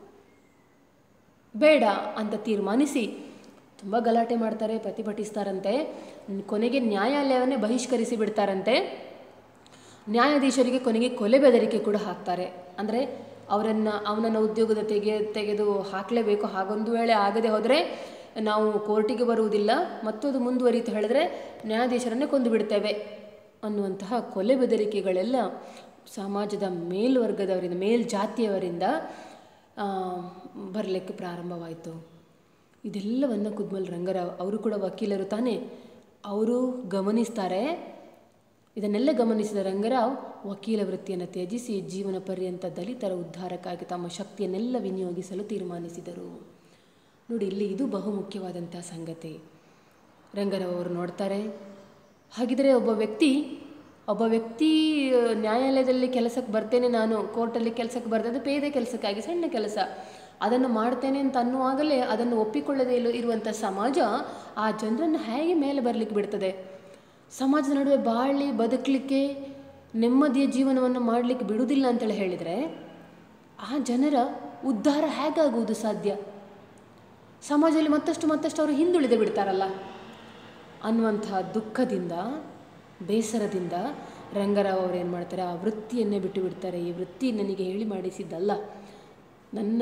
A: ಬೇಡ ಅಂತ ತೀರ್ಮಾನಿಸಿ ತುಂಬ ಗಲಾಟೆ ಮಾಡ್ತಾರೆ, ಪ್ರತಿಭಟಿಸ್ತಾರಂತೆ. ಕೊನೆಗೆ ನ್ಯಾಯಾಲಯವನ್ನೇ ಬಹಿಷ್ಕರಿಸಿ ಬಿಡ್ತಾರಂತೆ. ನ್ಯಾಯಾಧೀಶರಿಗೆ ಕೊನೆಗೆ ಕೊಲೆ ಬೆದರಿಕೆ ಕೂಡ ಹಾಕ್ತಾರೆ. ಅಂದರೆ ಅವನನ್ನು ಉದ್ಯೋಗದ ತೆಗೆದು ಹಾಕಲೇಬೇಕು. ಹಾಗೊಂದು ವೇಳೆ ಆಗದೆ ಹೋದರೆ ನಾವು ಕೋರ್ಟಿಗೆ ಬರುವುದಿಲ್ಲ, ಮತ್ತದು ಮುಂದುವರಿತು ಹೇಳಿದ್ರೆ ನ್ಯಾಯಾಧೀಶರನ್ನೇ ಕೊಂದು ಬಿಡ್ತೇವೆ ಅನ್ನುವಂತಹ ಕೊಲೆ ಬೆದರಿಕೆಗಳೆಲ್ಲ ಸಮಾಜದ ಮೇಲ್ವರ್ಗದವರಿಂದ, ಮೇಲ್ಜಾತಿಯವರಿಂದ ಬರಲಿಕ್ಕೆ ಪ್ರಾರಂಭವಾಯಿತು. ಇದೆಲ್ಲವನ್ನು ಕುದ್ಮಲ್ ರಂಗರಾವ್ ಅವರು ಕೂಡ ವಕೀಲರು ತಾನೇ, ಅವರು ಗಮನಿಸ್ತಾರೆ. ಇದನ್ನೆಲ್ಲ ಗಮನಿಸಿದ ರಂಗರಾವ್ ವಕೀಲ ವೃತ್ತಿಯನ್ನು ತ್ಯಜಿಸಿ ಜೀವನ ಪರ್ಯಂತ ದಲಿತರ ಉದ್ಧಾರಕ್ಕಾಗಿ ತಮ್ಮ ಶಕ್ತಿಯನ್ನೆಲ್ಲ ವಿನಿಯೋಗಿಸಲು ತೀರ್ಮಾನಿಸಿದರು. ನೋಡಿ, ಇಲ್ಲಿ ಇದು ಬಹುಮುಖ್ಯವಾದಂಥ ಸಂಗತಿ. ರಂಗರಾವ್ ಅವರು ನೋಡ್ತಾರೆ, ಹಾಗಿದ್ರೆ ಒಬ್ಬ ವ್ಯಕ್ತಿ ನ್ಯಾಯಾಲಯದಲ್ಲಿ ಕೆಲಸಕ್ಕೆ ಬರ್ತೇನೆ, ನಾನು ಕೋರ್ಟಲ್ಲಿ ಕೆಲಸಕ್ಕೆ ಬರ್ತೇನೆ, ಪೇದೆ ಕೆಲಸಕ್ಕಾಗಿ ಸಣ್ಣ ಕೆಲಸ, ಅದನ್ನು ಮಾಡ್ತೇನೆ ಅಂತ ಅನ್ನುವಾಗಲೇ ಅದನ್ನು ಒಪ್ಪಿಕೊಳ್ಳದೇ ಇರುವಂಥ ಸಮಾಜ ಆ ಜನರನ್ನು ಹೇಗೆ ಮೇಲೆ ಬರಲಿಕ್ಕೆ ಬಿಡ್ತದೆ? ಸಮಾಜದ ನಡುವೆ ಬಾಳಿ ಬದುಕಲಿಕ್ಕೆ, ನೆಮ್ಮದಿಯ ಜೀವನವನ್ನು ಮಾಡಲಿಕ್ಕೆ ಬಿಡುವುದಿಲ್ಲ ಅಂತೇಳಿ ಹೇಳಿದರೆ ಆ ಜನರ ಉದ್ಧಾರ ಹೇಗಾಗುವುದು ಸಾಧ್ಯ? ಸಮಾಜದಲ್ಲಿ ಮತ್ತಷ್ಟು ಅವರು ಹಿಂದುಳಿದು ಬಿಡ್ತಾರಲ್ಲ ಅನ್ನುವಂತಹ ದುಃಖದಿಂದ, ಬೇಸರದಿಂದ ರಂಗರಾವ್ ಅವರು ಏನು ಮಾಡ್ತಾರೆ, ಆ ವೃತ್ತಿಯನ್ನೇ ಬಿಟ್ಟು ಬಿಡ್ತಾರೆ. ಈ ವೃತ್ತಿ ನನಗೆ ಹೇಳಿ ಮಾಡಿಸಿದ್ದಲ್ಲ, ನನ್ನ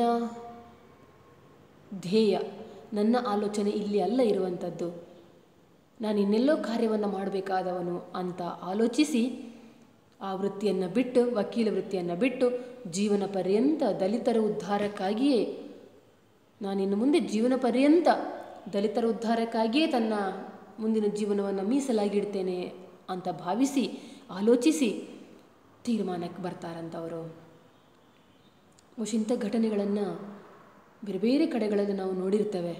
A: ಧ್ಯೇಯ, ನನ್ನ ಆಲೋಚನೆ ಇಲ್ಲಿ ಅಲ್ಲ ಇರುವಂಥದ್ದು, ನಾನು ಇನ್ನೆಲ್ಲೋ ಕಾರ್ಯವನ್ನು ಮಾಡಬೇಕಾದವನು ಅಂತ ಆಲೋಚಿಸಿ ಆ ವೃತ್ತಿಯನ್ನು ಬಿಟ್ಟು, ವಕೀಲ ವೃತ್ತಿಯನ್ನು ಬಿಟ್ಟು ಜೀವನ ಪರ್ಯಂತ ದಲಿತರ ಉದ್ಧಾರಕ್ಕಾಗಿಯೇ, ನಾನಿನ್ನು ಮುಂದೆ ಜೀವನ ಪರ್ಯಂತ ದಲಿತರ ಉದ್ಧಾರಕ್ಕಾಗಿಯೇ ತನ್ನ ಮುಂದಿನ ಜೀವನವನ್ನು ಮೀಸಲಾಗಿಡ್ತೇನೆ ಅಂತ ಭಾವಿಸಿ, ಆಲೋಚಿಸಿ ತೀರ್ಮಾನಕ್ಕೆ ಬರ್ತಾರಂಥವರು. ಇಂಥ ಘಟನೆಗಳನ್ನು ಬೇರೆ ಬೇರೆ ಕಡೆಗಳಲ್ಲಿ ನಾವು ನೋಡಿರ್ತೇವೆ.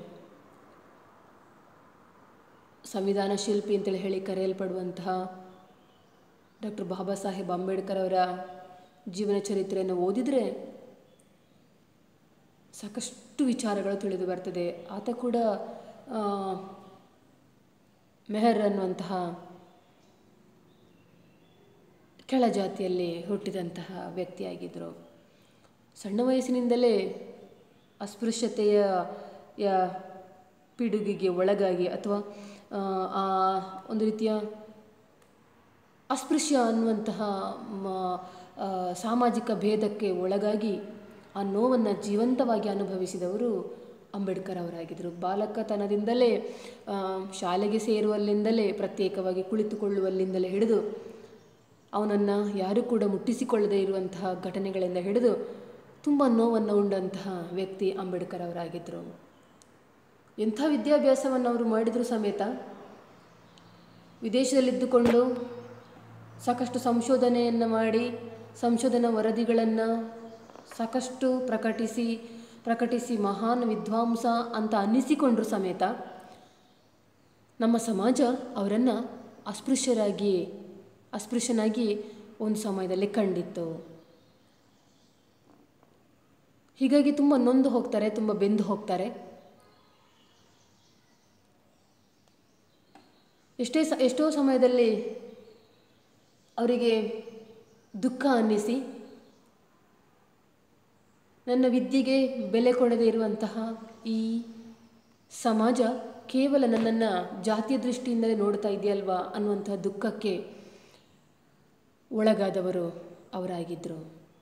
A: ಸಂವಿಧಾನ ಶಿಲ್ಪಿ ಅಂತೇಳಿ ಹೇಳಿ ಕರೆಯಲ್ಪಡುವಂತಹ ಡಾಕ್ಟರ್ ಬಾಬಾ ಸಾಹೇಬ್ ಅಂಬೇಡ್ಕರ್ ಅವರ ಜೀವನ ಚರಿತ್ರೆಯನ್ನು ಓದಿದರೆ ಸಾಕಷ್ಟು ವಿಚಾರಗಳು ತಿಳಿದು ಬರ್ತದೆ. ಆತ ಕೂಡ ಮೆಹರ್ ಅನ್ನುವಂತಹ ಕೆಳಜಾತಿಯಲ್ಲಿ ಹುಟ್ಟಿದಂತಹ ವ್ಯಕ್ತಿಯಾಗಿದ್ದರು. ಸಣ್ಣ ವಯಸ್ಸಿನಿಂದಲೇ ಅಸ್ಪೃಶ್ಯತೆಯ ಪಿಡುಗಿಗೆ ಒಳಗಾಗಿ, ಅಥವಾ ಒಂದು ರೀತಿಯ ಅಸ್ಪೃಶ್ಯ ಅನ್ನುವಂತಹ ಸಾಮಾಜಿಕ ಭೇದಕ್ಕೆ ಒಳಗಾಗಿ ಆ ನೋವನ್ನು ಜೀವಂತವಾಗಿ ಅನುಭವಿಸಿದವರು ಅಂಬೇಡ್ಕರ್ ಅವರಾಗಿದ್ದರು. ಬಾಲಕತನದಿಂದಲೇ ಶಾಲೆಗೆ ಸೇರುವಲ್ಲಿಂದಲೇ, ಪ್ರತ್ಯೇಕವಾಗಿ ಕುಳಿತುಕೊಳ್ಳುವಲ್ಲಿಂದಲೇ ಹಿಡಿದು ಅವನನ್ನು ಯಾರೂ ಕೂಡ ಮುಟ್ಟಿಸಿಕೊಳ್ಳದೇ ಇರುವಂತಹ ಘಟನೆಗಳಿಂದ ಹಿಡಿದು ತುಂಬ ನೋವನ್ನು ಉಂಡಂತಹ ವ್ಯಕ್ತಿ ಅಂಬೇಡ್ಕರ್ ಅವರಾಗಿದ್ದರು. ಎಂಥ ವಿದ್ಯಾಭ್ಯಾಸವನ್ನು ಅವರು ಮಾಡಿದರೂ ಸಮೇತ ವಿದೇಶದಲ್ಲಿದ್ದುಕೊಂಡು ಸಾಕಷ್ಟು ಸಂಶೋಧನೆಯನ್ನು ಮಾಡಿ, ಸಂಶೋಧನಾ ವರದಿಗಳನ್ನು ಸಾಕಷ್ಟು ಪ್ರಕಟಿಸಿ ಮಹಾನ್ ವಿದ್ವಾಂಸ ಅಂತ ಅನ್ನಿಸಿಕೊಂಡ್ರೂ ಸಮೇತ ನಮ್ಮ ಸಮಾಜ ಅವರನ್ನು ಅಸ್ಪೃಶ್ಯನಾಗಿ ಒಂದು ಸಮಯದಲ್ಲಿ ಕಂಡಿತ್ತು. ಹೀಗಾಗಿ ತುಂಬ ನೊಂದು ಹೋಗ್ತಾರೆ, ತುಂಬ ಬೆಂದು ಹೋಗ್ತಾರೆ. ಎಷ್ಟೋ ಸಮಯದಲ್ಲಿ ಅವರಿಗೆ ದುಃಖ ಅನ್ನಿಸಿ ನನ್ನ ವಿದ್ಯೆಗೆ ಬೆಲೆ ಕೊಡದೇ ಇರುವಂತಹ ಈ ಸಮಾಜ ಕೇವಲ ನನ್ನನ್ನು ಜಾತಿಯ ದೃಷ್ಟಿಯಿಂದಲೇ ನೋಡ್ತಾ ಇದೆಯಲ್ವಾ ಅನ್ನುವಂತಹ ದುಃಖಕ್ಕೆ ಒಳಗಾದವರು ಅವರಾಗಿದ್ದರು.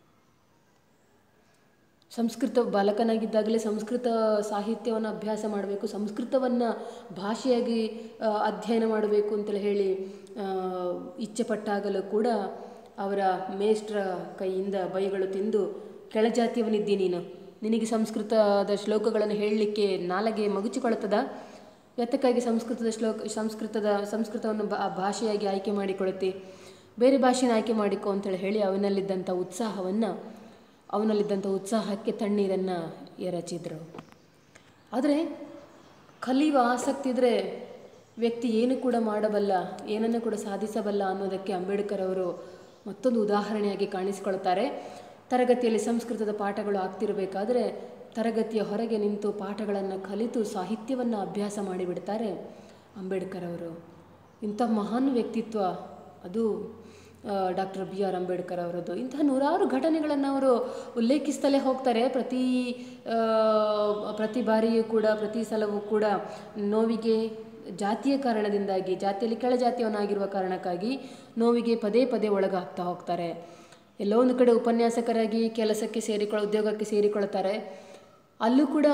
A: ಸಂಸ್ಕೃತ ಬಾಲಕನಾಗಿದ್ದಾಗಲೇ ಸಂಸ್ಕೃತ ಸಾಹಿತ್ಯವನ್ನು ಅಭ್ಯಾಸ ಮಾಡಬೇಕು, ಸಂಸ್ಕೃತವನ್ನು ಭಾಷೆಯಾಗಿ ಅಧ್ಯಯನ ಮಾಡಬೇಕು ಅಂತೇಳಿ ಹೇಳಿ ಇಚ್ಛೆ ಪಟ್ಟಾಗಲೂ ಕೂಡ ಅವರ ಮೇಷ್ಟ್ರ ಕೈಯಿಂದ ಬೈಗಳು ತಿಂದು, ಕೆಳಜಾತಿಯವನಿದ್ದಿ ನೀನು, ನಿನಗೆ ಸಂಸ್ಕೃತದ ಶ್ಲೋಕಗಳನ್ನು ಹೇಳಲಿಕ್ಕೆ ನಾಲಿಗೆ ಮಗುಚಿಕೊಳ್ಳುತ್ತದ, ವ್ಯತಕ್ಕಾಗಿ ಸಂಸ್ಕೃತವನ್ನು ಭಾಷೆಯಾಗಿ ಆಯ್ಕೆ ಮಾಡಿಕೊಳ್ಳುತ್ತಿ, ಬೇರೆ ಭಾಷೆನ ಆಯ್ಕೆ ಮಾಡಿಕೊ ಅಂತೇಳಿ ಹೇಳಿ ಅವನಲ್ಲಿದ್ದಂಥ ಉತ್ಸಾಹಕ್ಕೆ ತಣ್ಣೀರನ್ನು ಎರಚಿದ್ರು. ಆದರೆ ಕಲಿಯುವ ಆಸಕ್ತಿ ಇದ್ದರೆ ವ್ಯಕ್ತಿ ಏನು ಕೂಡ ಮಾಡಬಲ್ಲ, ಏನನ್ನು ಕೂಡ ಸಾಧಿಸಬಲ್ಲ ಅನ್ನೋದಕ್ಕೆ ಅಂಬೇಡ್ಕರ್ ಅವರು ಮತ್ತೊಂದು ಉದಾಹರಣೆಯಾಗಿ ಕಾಣಿಸಿಕೊಳ್ತಾರೆ. ತರಗತಿಯಲ್ಲಿ ಸಂಸ್ಕೃತದ ಪಾಠಗಳು ಆಗ್ತಿರಬೇಕಾದ್ರೆ ತರಗತಿಯ ಹೊರಗೆ ನಿಂತು ಪಾಠಗಳನ್ನು ಕಲಿತು ಸಾಹಿತ್ಯವನ್ನು ಅಭ್ಯಾಸ ಮಾಡಿಬಿಡ್ತಾರೆ ಅಂಬೇಡ್ಕರ್ ಅವರು. ಇಂಥ ಮಹಾನ್ ವ್ಯಕ್ತಿತ್ವ ಅದು ಡಾಕ್ಟರ್ BR ಅಂಬೇಡ್ಕರ್ ಅವರದ್ದು. ಇಂತಹ ನೂರಾರು ಘಟನೆಗಳನ್ನು ಅವರು ಉಲ್ಲೇಖಿಸ್ತಲೇ ಹೋಗ್ತಾರೆ. ಪ್ರತಿ ಬಾರಿಯೂ ಕೂಡ, ಪ್ರತಿ ಸಲವೂ ಕೂಡ ನೋವಿಗೆ ಜಾತಿಯ ಕಾರಣದಿಂದಾಗಿ, ಜಾತಿಯಲ್ಲಿ ಕೆಳಜಾತಿಯವನಾಗಿರುವ ಕಾರಣಕ್ಕಾಗಿ ನೋವಿಗೆ ಪದೇ ಪದೇ ಒಳಗಾಗ್ತಾ ಹೋಗ್ತಾರೆ. ಎಲ್ಲೋ ಒಂದು ಕಡೆ ಉಪನ್ಯಾಸಕರಾಗಿ ಉದ್ಯೋಗಕ್ಕೆ ಸೇರಿಕೊಳ್ತಾರೆ. ಅಲ್ಲೂ ಕೂಡ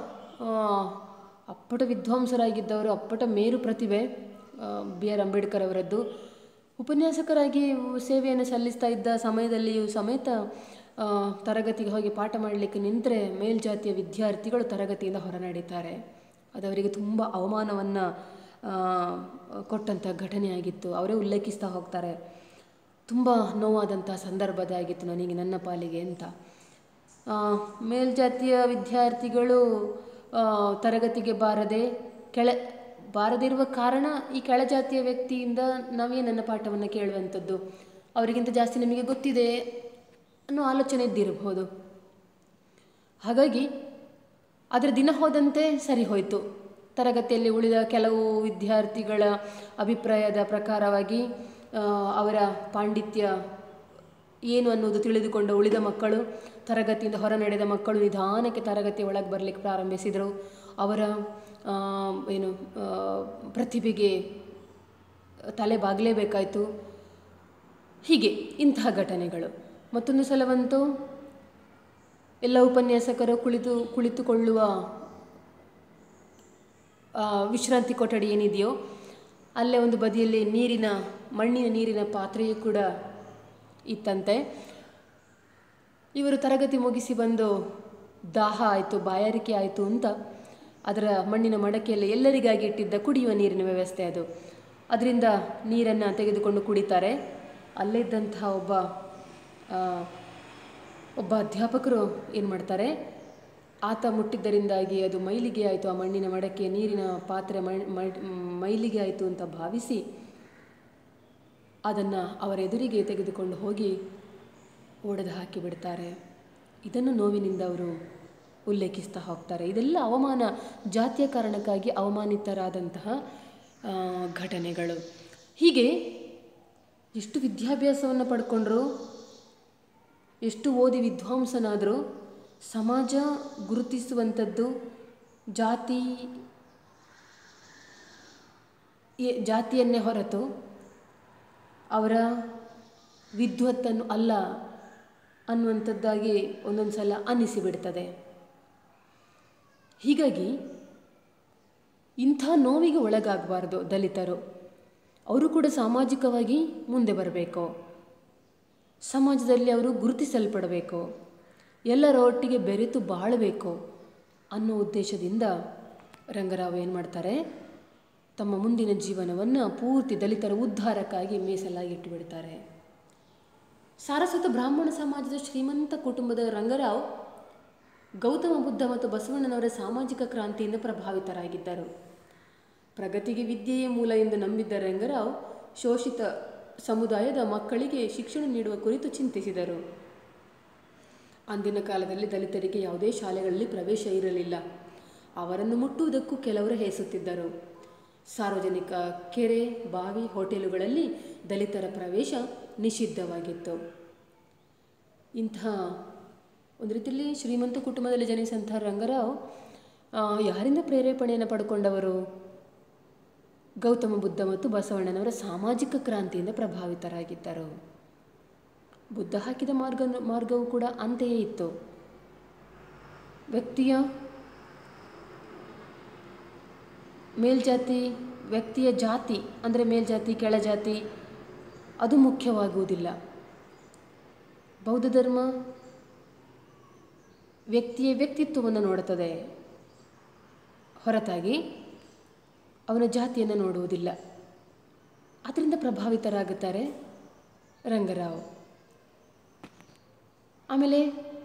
A: ಅಪ್ಪಟ ವಿದ್ವಾಂಸರಾಗಿದ್ದವರು, ಅಪ್ಪಟ ಮೇರು ಪ್ರತಿಭೆ BR ಅಂಬೇಡ್ಕರ್ ಅವರದ್ದು. ಉಪನ್ಯಾಸಕರಾಗಿ ಸೇವೆಯನ್ನು ಸಲ್ಲಿಸ್ತಾ ಇದ್ದ ಸಮಯದಲ್ಲಿಯೂ ಸಮೇತ ತರಗತಿಗೆ ಹೋಗಿ ಪಾಠ ಮಾಡಲಿಕ್ಕೆ ನಿಂತರೆ ಮೇಲ್ಜಾತಿಯ ವಿದ್ಯಾರ್ಥಿಗಳು ತರಗತಿಯಿಂದ ಹೊರನಡೀತಾರೆ. ಅದು ಅವರಿಗೆ ತುಂಬ ಅವಮಾನವನ್ನು ಕೊಟ್ಟಂಥ ಘಟನೆಯಾಗಿತ್ತು. ಅವರೇ ಉಲ್ಲೇಖಿಸ್ತಾ ಹೋಗ್ತಾರೆ, ತುಂಬ ನೋವಾದಂಥ ಸಂದರ್ಭದಾಗಿತ್ತು ನನಗೆ, ನನ್ನ ಪಾಲಿಗೆ ಅಂತ. ಮೇಲ್ಜಾತಿಯ ವಿದ್ಯಾರ್ಥಿಗಳು ತರಗತಿಗೆ ಬಾರದಿರುವ ಕಾರಣ ಈ ಕೆಳಜಾತಿಯ ವ್ಯಕ್ತಿಯಿಂದ ನಾವೇ ನನ್ನ ಪಾಠವನ್ನು ಕೇಳುವಂಥದ್ದು, ಅವರಿಗಿಂತ ಜಾಸ್ತಿ ನಮಗೆ ಗೊತ್ತಿದೆ ಅನ್ನೋ ಆಲೋಚನೆ ಇದ್ದಿರಬಹುದು. ಹಾಗಾಗಿ ಅದರ ದಿನ ಹೋದಂತೆ ಸರಿ ಹೋಯಿತು. ತರಗತಿಯಲ್ಲಿ ಉಳಿದ ಕೆಲವು ವಿದ್ಯಾರ್ಥಿಗಳ ಅಭಿಪ್ರಾಯದ ಪ್ರಕಾರವಾಗಿ ಅವರ ಪಾಂಡಿತ್ಯ ಏನು ಅನ್ನೋದು ತಿಳಿದುಕೊಂಡ ಉಳಿದ ಮಕ್ಕಳು, ತರಗತಿಯಿಂದ ಹೊರ ನಡೆದ ಮಕ್ಕಳು ನಿಧಾನಕ್ಕೆ ತರಗತಿಯ ಒಳಗೆ ಬರಲಿಕ್ಕೆ ಪ್ರಾರಂಭಿಸಿದರು. ಅವರ ಪ್ರತಿಭೆಗೆ ತಲೆ ಬಾಗಲೇಬೇಕಾಯಿತು. ಹೀಗೆ ಇಂತಹ ಘಟನೆಗಳು. ಮತ್ತೊಂದು ಸಲವಂತೂ ಎಲ್ಲ ಉಪನ್ಯಾಸಕರು ಕುಳಿತುಕೊಳ್ಳುವ ವಿಶ್ರಾಂತಿ ಕೊಠಡಿ ಏನಿದೆಯೋ ಅಲ್ಲೇ ಒಂದು ಬದಿಯಲ್ಲಿ ಮಣ್ಣಿನ ನೀರಿನ ಪಾತ್ರೆಯೂ ಕೂಡ ಇತ್ತಂತೆ. ಇವರು ತರಗತಿ ಮುಗಿಸಿ ಬಂದು ದಾಹ ಆಯಿತು, ಬಾಯಾರಿಕೆ ಆಯಿತು ಅಂತ ಅದರ ಮಣ್ಣಿನ ಮಡಕೆಯಲ್ಲಿ ಎಲ್ಲರಿಗಾಗಿ ಇಟ್ಟಿದ್ದ ಕುಡಿಯುವ ನೀರಿನ ವ್ಯವಸ್ಥೆ ಅದು, ಅದರಿಂದ ನೀರನ್ನು ತೆಗೆದುಕೊಂಡು ಕುಡಿತಾರೆ. ಅಲ್ಲೇ ಇದ್ದಂತಹ ಒಬ್ಬ ಅಧ್ಯಾಪಕರು ಏನು ಮಾಡ್ತಾರೆ, ಆತ ಮುಟ್ಟಿದ್ದರಿಂದಾಗಿ ಅದು ಮೈಲಿಗೆ ಆಯಿತು, ಆ ಮಣ್ಣಿನ ಮಡಕೆ ನೀರಿನ ಪಾತ್ರೆ ಮೈಲಿಗೆ ಆಯಿತು ಅಂತ ಭಾವಿಸಿ ಅದನ್ನು ಅವರ ಎದುರಿಗೆ ತೆಗೆದುಕೊಂಡು ಹೋಗಿ ಒಡೆದು ಹಾಕಿಬಿಡ್ತಾರೆ. ಇದನ್ನು ನೋವಿನಿಂದ ಅವರು ಉಲ್ಲೇಖಿಸ್ತಾ ಹೋಗ್ತಾರೆ. ಇದೆಲ್ಲ ಅವಮಾನ, ಜಾತಿಯ ಕಾರಣಕ್ಕಾಗಿ ಅವಮಾನಿತರಾದಂತಹ ಘಟನೆಗಳು. ಹೀಗೆ ಎಷ್ಟು ವಿದ್ಯಾಭ್ಯಾಸವನ್ನು ಪಡ್ಕೊಂಡ್ರು, ಎಷ್ಟು ಓದಿ ವಿದ್ವಾಂಸನಾದರೂ ಸಮಾಜ ಗುರುತಿಸುವಂಥದ್ದು ಜಾತಿಯನ್ನೇ ಹೊರತು ಅವರ ವಿದ್ವತ್ತನ್ನು ಅಲ್ಲ ಅನ್ನುವಂಥದ್ದಾಗಿ ಒಂದೊಂದು ಸಲ ಅನ್ನಿಸಿಬಿಡ್ತದೆ. ಹೀಗಾಗಿ ಇಂಥ ನೋವಿಗೆ ಒಳಗಾಗಬಾರ್ದು ದಲಿತರು. ಅವರು ಕೂಡ ಸಾಮಾಜಿಕವಾಗಿ ಮುಂದೆ ಬರಬೇಕು, ಸಮಾಜದಲ್ಲಿ ಅವರು ಗುರುತಿಸಲ್ಪಡಬೇಕು, ಎಲ್ಲರ ಒಟ್ಟಿಗೆ ಬೆರೆತು ಬಾಳಬೇಕು ಅನ್ನೋ ಉದ್ದೇಶದಿಂದ ರಂಗರಾವ್ ಏನು ಮಾಡ್ತಾರೆ, ತಮ್ಮ ಮುಂದಿನ ಜೀವನವನ್ನು ಪೂರ್ತಿ ದಲಿತರ ಉದ್ಧಾರಕ್ಕಾಗಿ ಮೀಸಲಾಗಿಟ್ಟು ಬಿಡ್ತಾರೆ. ಸಾರಸ್ವತ ಬ್ರಾಹ್ಮಣ ಸಮಾಜದ ಶ್ರೀಮಂತ ಕುಟುಂಬದ ರಂಗರಾವ್ ಗೌತಮ ಬುದ್ಧ ಮತ್ತು ಬಸವಣ್ಣನವರ ಸಾಮಾಜಿಕ ಕ್ರಾಂತಿಯಿಂದ ಪ್ರಭಾವಿತರಾಗಿದ್ದರು. ಪ್ರಗತಿಗೆ ವಿದ್ಯೆಯೇ ಮೂಲ ಎಂದು ನಂಬಿದ್ದ ರಂಗರಾವ್ ಶೋಷಿತ ಸಮುದಾಯದ ಮಕ್ಕಳಿಗೆ ಶಿಕ್ಷಣ ನೀಡುವ ಕುರಿತು ಚಿಂತಿಸಿದರು. ಅಂದಿನ ಕಾಲದಲ್ಲಿ ದಲಿತರಿಗೆ ಯಾವುದೇ ಶಾಲೆಗಳಲ್ಲಿ ಪ್ರವೇಶ ಇರಲಿಲ್ಲ. ಅವರನ್ನು ಮುಟ್ಟುವುದಕ್ಕೂ ಕೆಲವರು ಹೇಸುತ್ತಿದ್ದರು. ಸಾರ್ವಜನಿಕ ಕೆರೆ, ಬಾವಿ, ಹೋಟೆಲುಗಳಲ್ಲಿ ದಲಿತರ ಪ್ರವೇಶ ನಿಷಿದ್ಧವಾಗಿತ್ತು. ಇಂತಹ ಒಂದು ರೀತಿಯಲ್ಲಿ ಶ್ರೀಮಂತ ಕುಟುಂಬದಲ್ಲಿ ಜನಿಸಿದಂಥ ರಂಗರಾವ್ ಯಾರಿಂದ ಪ್ರೇರೇಪಣೆಯನ್ನು ಪಡ್ಕೊಂಡವರು? ಗೌತಮ ಬುದ್ಧ ಮತ್ತು ಬಸವಣ್ಣನವರ ಸಾಮಾಜಿಕ ಕ್ರಾಂತಿಯಿಂದ ಪ್ರಭಾವಿತರಾಗಿದ್ದರು. ಬುದ್ಧ ಹಾಕಿದ ಮಾರ್ಗವೂ ಕೂಡ ಅಂತೆಯೇ ಇತ್ತು. ವ್ಯಕ್ತಿಯ ಜಾತಿ ಅಂದರೆ ಮೇಲ್ಜಾತಿ ಕೆಳಜಾತಿ ಅದು ಮುಖ್ಯವಾಗುವುದಿಲ್ಲ. ಬೌದ್ಧ ಧರ್ಮ ವ್ಯಕ್ತಿಯ ವ್ಯಕ್ತಿತ್ವವನ್ನು ನೋಡುತ್ತದೆ ಹೊರತಾಗಿ ಅವನ ಜಾತಿಯನ್ನು ನೋಡುವುದಿಲ್ಲ. ಅದರಿಂದ ಪ್ರಭಾವಿತರಾಗುತ್ತಾರೆ ರಂಗರಾವ್. ಆಮೇಲೆ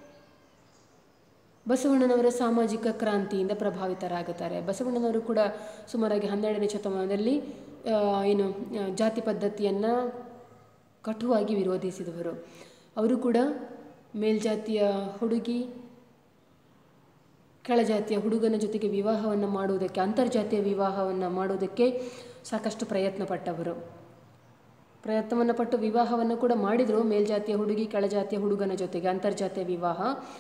A: ಬಸವಣ್ಣನವರ ಸಾಮಾಜಿಕ ಕ್ರಾಂತಿಯಿಂದ ಪ್ರಭಾವಿತರಾಗುತ್ತಾರೆ. ಬಸವಣ್ಣನವರು ಕೂಡ ಸುಮಾರಾಗಿ 12ನೇ ಶತಮಾನದಲ್ಲಿ ಜಾತಿ ಪದ್ಧತಿಯನ್ನು ಕಟುವಾಗಿ ವಿರೋಧಿಸಿದವರು. ಅವರು ಕೂಡ ಮೇಲ್ಜಾತಿಯ ಹುಡುಗಿ ಕೆಳಜಾತಿಯ ಹುಡುಗನ ಜೊತೆಗೆ ವಿವಾಹವನ್ನು ಮಾಡುವುದಕ್ಕೆ, ಅಂತರ್ಜಾತೀಯ ವಿವಾಹವನ್ನು ಮಾಡುವುದಕ್ಕೆ ಸಾಕಷ್ಟು ಪ್ರಯತ್ನವನ್ನು ಪಟ್ಟು ವಿವಾಹವನ್ನು ಕೂಡ ಮಾಡಿದರು. ಮೇಲ್ಜಾತಿಯ ಹುಡುಗಿ ಕೆಳಜಾತಿಯ ಹುಡುಗನ ಜೊತೆಗೆ ಅಂತರ್ಜಾತೀಯ ವಿವಾಹ.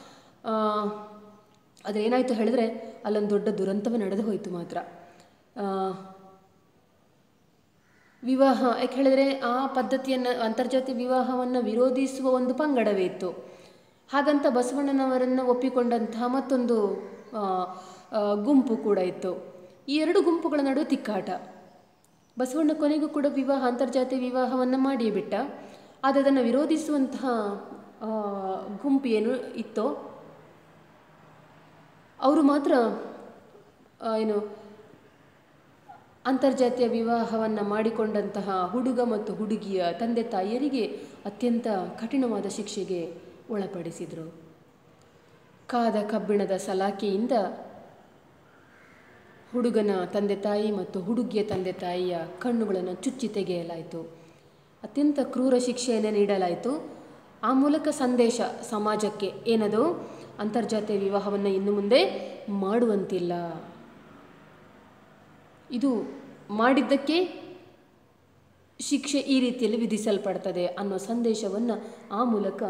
A: ಅದೇನಾಯಿತು ಹೇಳಿದ್ರೆ ಅಲ್ಲೊಂದು ದೊಡ್ಡ ದುರಂತವೇ ನಡೆದು ಹೋಯಿತು ಮಾತ್ರ. ವಿವಾಹ ಯಾಕೆ ಹೇಳಿದ್ರೆ ಆ ಪದ್ಧತಿಯನ್ನು, ಅಂತರ್ಜಾತೀಯ ವಿವಾಹವನ್ನು ವಿರೋಧಿಸುವ ಒಂದು ಪಂಗಡವೇ ಇತ್ತು. ಹಾಗಂತ ಬಸವಣ್ಣನವರನ್ನು ಒಪ್ಪಿಕೊಂಡಂತಹ ಮತ್ತೊಂದು ಗುಂಪು ಕೂಡ ಇತ್ತು. ಈ ಎರಡು ಗುಂಪುಗಳ ನಡುವೆ ತಿಕ್ಕಾಟ. ಬಸವಣ್ಣ ಕೊನೆಗೂ ಕೂಡ ಅಂತರ್ಜಾತೀಯ ವಿವಾಹವನ್ನು ಮಾಡಿಯೇ ಬಿಟ್ಟ. ಆದರೆ ಅದನ್ನು ವಿರೋಧಿಸುವಂತಹ ಗುಂಪು ಏನು ಇತ್ತೋ ಅವರು ಮಾತ್ರ ಅಂತರ್ಜಾತೀಯ ವಿವಾಹವನ್ನು ಮಾಡಿಕೊಂಡಂತಹ ಹುಡುಗ ಮತ್ತು ಹುಡುಗಿಯ ತಂದೆ ತಾಯಿಯರಿಗೆ ಅತ್ಯಂತ ಕಠಿಣವಾದ ಶಿಕ್ಷೆಗೆ ಒಳಪಡಿಸಿದರು. ಕಾದ ಕಬ್ಬಿಣದ ಸಲಾಕೆಯಿಂದ ಹುಡುಗನ ತಂದೆ ತಾಯಿ ಮತ್ತು ಹುಡುಗಿಯ ತಂದೆ ತಾಯಿಯ ಕಣ್ಣುಗಳನ್ನು ಚುಚ್ಚಿ ತೆಗೆಯಲಾಯಿತು. ಅತ್ಯಂತ ಕ್ರೂರ ಶಿಕ್ಷೆಯನ್ನು ನೀಡಲಾಯಿತು. ಆ ಮೂಲಕ ಸಂದೇಶ ಸಮಾಜಕ್ಕೆ ಏನದು, ಅಂತರ್ಜಾತೀಯ ವಿವಾಹವನ್ನು ಇನ್ನು ಮುಂದೆ ಮಾಡುವಂತಿಲ್ಲ, ಇದು ಮಾಡಿದ್ದಕ್ಕೆ ಶಿಕ್ಷೆ ಈ ರೀತಿಯಲ್ಲಿ ವಿಧಿಸಲ್ಪಡ್ತದೆ ಅನ್ನೋ ಸಂದೇಶವನ್ನು ಆ ಮೂಲಕ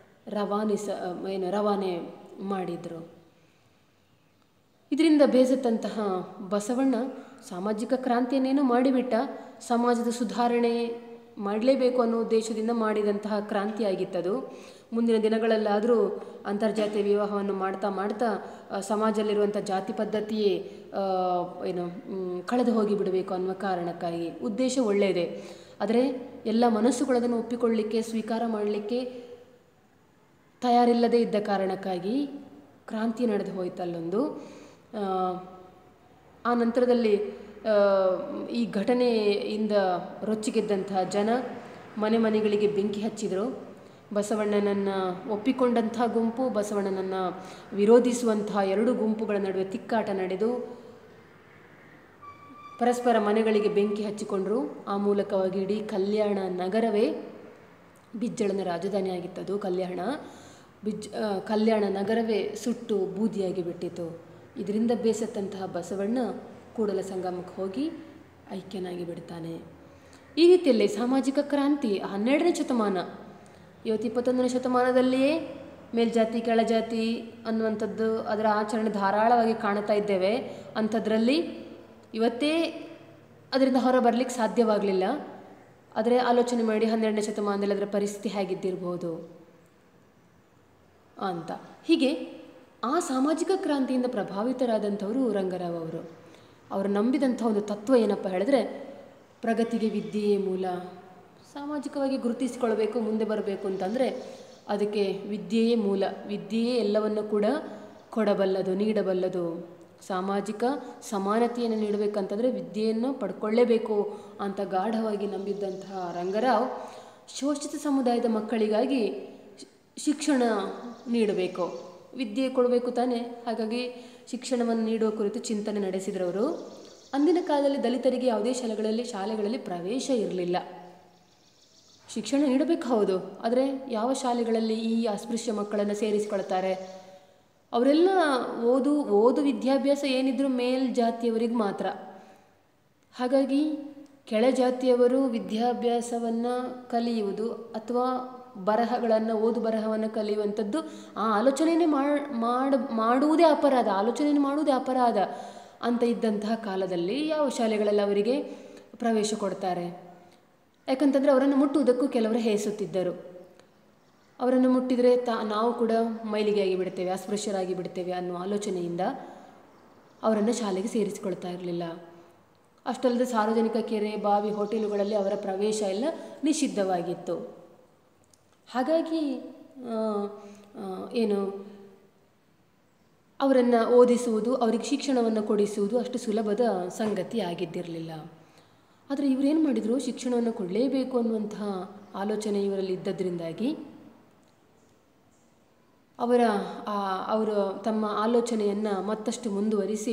A: ರವಾನೆ ಮಾಡಿದರು. ಇದರಿಂದ ಬೇಸತ್ತಂತಹ ಬಸವಣ್ಣ ಸಾಮಾಜಿಕ ಕ್ರಾಂತಿಯನ್ನೇನೋ ಮಾಡಿಬಿಟ್ಟ. ಸಮಾಜದ ಸುಧಾರಣೆ ಮಾಡಲೇಬೇಕು ಅನ್ನೋ ಉದ್ದೇಶದಿಂದ ಮಾಡಿದಂತಹ ಕ್ರಾಂತಿಯಾಗಿತ್ತದು. ಮುಂದಿನ ದಿನಗಳಲ್ಲಾದರೂ ಅಂತರ್ಜಾತೀಯ ವಿವಾಹವನ್ನು ಮಾಡ್ತಾ ಸಮಾಜದಲ್ಲಿರುವಂಥ ಜಾತಿ ಪದ್ಧತಿಯೇ ಕಳೆದು ಹೋಗಿಬಿಡಬೇಕು ಅನ್ನುವ ಕಾರಣಕ್ಕಾಗಿ. ಉದ್ದೇಶ ಒಳ್ಳೆಯದೇ, ಆದರೆ ಎಲ್ಲ ಮನಸ್ಸುಗಳದನ್ನು ಒಪ್ಪಿಕೊಳ್ಳಲಿಕ್ಕೆ, ಸ್ವೀಕಾರ ಮಾಡಲಿಕ್ಕೆ ತಯಾರಿಲ್ಲದೇ ಇದ್ದ ಕಾರಣಕ್ಕಾಗಿ ಕ್ರಾಂತಿ ನಡೆದು ಹೋಯ್ತಲ್ಲೊಂದು. ಆ ನಂತರದಲ್ಲಿ ಈ ಘಟನೆಯಿಂದ ರೊಚ್ಚಿಗೆದ್ದಂತಹ ಜನ ಮನೆಗಳಿಗೆ ಬೆಂಕಿ ಹಚ್ಚಿದರು. ಬಸವಣ್ಣನನ್ನು ಒಪ್ಪಿಕೊಂಡಂತಹ ಗುಂಪು, ಬಸವಣ್ಣನನ್ನು ವಿರೋಧಿಸುವಂತಹ ಎರಡು ಗುಂಪುಗಳ ನಡುವೆ ತಿಕ್ಕಾಟ ನಡೆದು ಪರಸ್ಪರ ಮನೆಗಳಿಗೆ ಬೆಂಕಿ ಹಚ್ಚಿಕೊಂಡರು. ಆ ಮೂಲಕವಾಗಿ ಇಡೀ ಕಲ್ಯಾಣ ನಗರವೇ, ಬಿಜ್ಜಳನ ರಾಜಧಾನಿಯಾಗಿತ್ತದು ಕಲ್ಯಾಣ ನಗರವೇ ಸುಟ್ಟು ಬೂದಿಯಾಗಿ ಬಿಟ್ಟಿತು. ಇದರಿಂದ ಬೇಸತ್ತಂತಹ ಬಸವಣ್ಣ ಕೂಡಲ ಸಂಗಮಕ್ಕೆ ಹೋಗಿ ಐಕ್ಯನಾಗಿ ಬಿಡ್ತಾನೆ. ಈ ರೀತಿಯಲ್ಲಿ ಸಾಮಾಜಿಕ ಕ್ರಾಂತಿ 12ನೇ ಶತಮಾನ, ಇವತ್ತು 21ನೇ ಶತಮಾನದಲ್ಲಿಯೇ ಮೇಲ್ಜಾತಿ ಕೆಳಜಾತಿ ಅನ್ನುವಂಥದ್ದು ಅದರ ಆಚರಣೆ ಧಾರಾಳವಾಗಿ ಕಾಣ್ತಾ ಇದ್ದೇವೆ. ಅಂಥದ್ರಲ್ಲಿ ಇವತ್ತೇ ಅದರಿಂದ ಹೊರ ಬರಲಿಕ್ಕೆ ಸಾಧ್ಯವಾಗಲಿಲ್ಲ. ಆದರೆ ಆಲೋಚನೆ ಮಾಡಿ 12ನೇ ಶತಮಾನದಲ್ಲಿ ಅದರ ಪರಿಸ್ಥಿತಿ ಹೇಗಿದ್ದಿರ್ಬೋದು ಅಂತ. ಹೀಗೆ ಆ ಸಾಮಾಜಿಕ ಕ್ರಾಂತಿಯಿಂದ ಪ್ರಭಾವಿತರಾದಂಥವರು ರಂಗರಾವ್ ಅವರು ನಂಬಿದಂಥ ಒಂದು ತತ್ವ ಏನಪ್ಪ ಹೇಳಿದ್ರೆ, ಪ್ರಗತಿಗೆ ವಿದ್ಯೆಯೇ ಮೂಲ. ಸಾಮಾಜಿಕವಾಗಿ ಗುರುತಿಸಿಕೊಳ್ಬೇಕು, ಮುಂದೆ ಬರಬೇಕು ಅಂತಂದರೆ ಅದಕ್ಕೆ ವಿದ್ಯೆಯೇ ಮೂಲ. ವಿದ್ಯೆಯೇ ಎಲ್ಲವನ್ನು ಕೂಡ ಕೊಡಬಲ್ಲದು, ನೀಡಬಲ್ಲದು. ಸಾಮಾಜಿಕ ಸಮಾನತೆಯನ್ನು ನೀಡಬೇಕಂತಂದರೆ ವಿದ್ಯೆಯನ್ನು ಪಡ್ಕೊಳ್ಳೇಬೇಕು ಅಂತ ಗಾಢವಾಗಿ ನಂಬಿದ್ದಂತಹ ರಂಗರಾವ್ ಶೋಷಿತ ಸಮುದಾಯದ ಮಕ್ಕಳಿಗಾಗಿ ಶಿಕ್ಷಣ ನೀಡಬೇಕು, ವಿದ್ಯೆ ಕೊಡಬೇಕು ತಾನೇ. ಹಾಗಾಗಿ ಶಿಕ್ಷಣವನ್ನು ನೀಡುವ ಕುರಿತು ಚಿಂತನೆ ನಡೆಸಿದರವರು. ಅಂದಿನ ಕಾಲದಲ್ಲಿ ದಲಿತರಿಗೆ ಯಾವುದೇ ಶಾಲೆಗಳಲ್ಲಿ ಪ್ರವೇಶ ಇರಲಿಲ್ಲ. ಶಿಕ್ಷಣ ನೀಡಬೇಕು ಹೌದು, ಆದರೆ ಯಾವ ಶಾಲೆಗಳಲ್ಲಿ ಈ ಅಸ್ಪೃಶ್ಯ ಮಕ್ಕಳನ್ನು ಸೇರಿಸಿಕೊಳ್ತಾರೆ? ಅವರೆಲ್ಲ ಓದು ವಿದ್ಯಾಭ್ಯಾಸ ಏನಿದ್ರು ಮೇಲ್ಜಾತಿಯವರಿಗೆ ಮಾತ್ರ. ಹಾಗಾಗಿ ಕೆಳಜಾತಿಯವರು ವಿದ್ಯಾಭ್ಯಾಸವನ್ನು ಕಲಿಯುವುದು ಅಥವಾ ಬರಹಗಳನ್ನು ಓದು ಬರಹವನ್ನು ಕಲಿಯುವಂಥದ್ದು ಆ ಆಲೋಚನೆಯೇ ಮಾಡುವುದೇ ಅಪರಾಧ, ಆಲೋಚನೆಯನ್ನು ಮಾಡುವುದೇ ಅಪರಾಧ ಅಂತ ಇದ್ದಂತಹ ಕಾಲದಲ್ಲಿ ಯಾವ ಶಾಲೆಗಳಲ್ಲಿ ಅವರಿಗೆ ಪ್ರವೇಶ ಕೊಡ್ತಾರೆ? ಯಾಕಂತಂದರೆ ಅವರನ್ನು ಮುಟ್ಟುವುದಕ್ಕೂ ಕೆಲವರು ಹೇಸುತ್ತಿದ್ದರು. ಅವರನ್ನು ಮುಟ್ಟಿದರೆ ನಾವು ಕೂಡ ಮೈಲಿಗೆ ಆಗಿಬಿಡ್ತೇವೆ, ಅಸ್ಪೃಶ್ಯರಾಗಿ ಬಿಡ್ತೇವೆ ಅನ್ನೋ ಆಲೋಚನೆಯಿಂದ ಅವರನ್ನು ಶಾಲೆಗೆ ಸೇರಿಸಿಕೊಳ್ತಾ ಇರಲಿಲ್ಲ. ಅಷ್ಟಲ್ಲದೆ ಸಾರ್ವಜನಿಕ ಕೆರೆ, ಬಾವಿ, ಹೋಟೆಲುಗಳಲ್ಲಿ ಅವರ ಪ್ರವೇಶ ಎಲ್ಲ ನಿಷಿದ್ಧವಾಗಿತ್ತು. ಹಾಗಾಗಿ ಅವರನ್ನು ಓದಿಸುವುದು, ಅವರಿಗೆ ಶಿಕ್ಷಣವನ್ನು ಕೊಡಿಸುವುದು ಅಷ್ಟು ಸುಲಭದ ಸಂಗತಿ ಆಗಿದ್ದಿರಲಿಲ್ಲ. ಆದರೆ ಇವರೇನು ಮಾಡಿದರು, ಶಿಕ್ಷಣವನ್ನು ಕೊಡಲೇಬೇಕು ಅನ್ನುವಂತಹ ಆಲೋಚನೆ ಇವರಲ್ಲಿ ಇದ್ದದ್ರಿಂದಾಗಿ ಅವರು ತಮ್ಮ ಆಲೋಚನೆಯನ್ನು ಮತ್ತಷ್ಟು ಮುಂದುವರಿಸಿ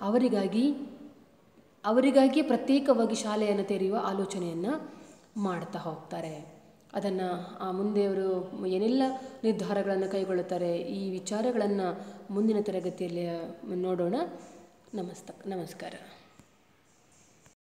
A: ಅವರಿಗಾಗಿ ಪ್ರತ್ಯೇಕವಾಗಿ ಶಾಲೆಯನ್ನು ತೆರೆಯುವ ಆಲೋಚನೆಯನ್ನು ಮಾಡ್ತಾ ಹೋಗ್ತಾರೆ. ಅದನ್ನು ಮುಂದೆ ಅವರು ಏನೆಲ್ಲ ನಿರ್ಧಾರಗಳನ್ನು ಕೈಗೊಳ್ಳುತ್ತಾರೆ, ಈ ವಿಚಾರಗಳನ್ನು ಮುಂದಿನ ತರಗತಿಯಲ್ಲಿ ನೋಡೋಣ. ನಮಸ್ಕಾರ.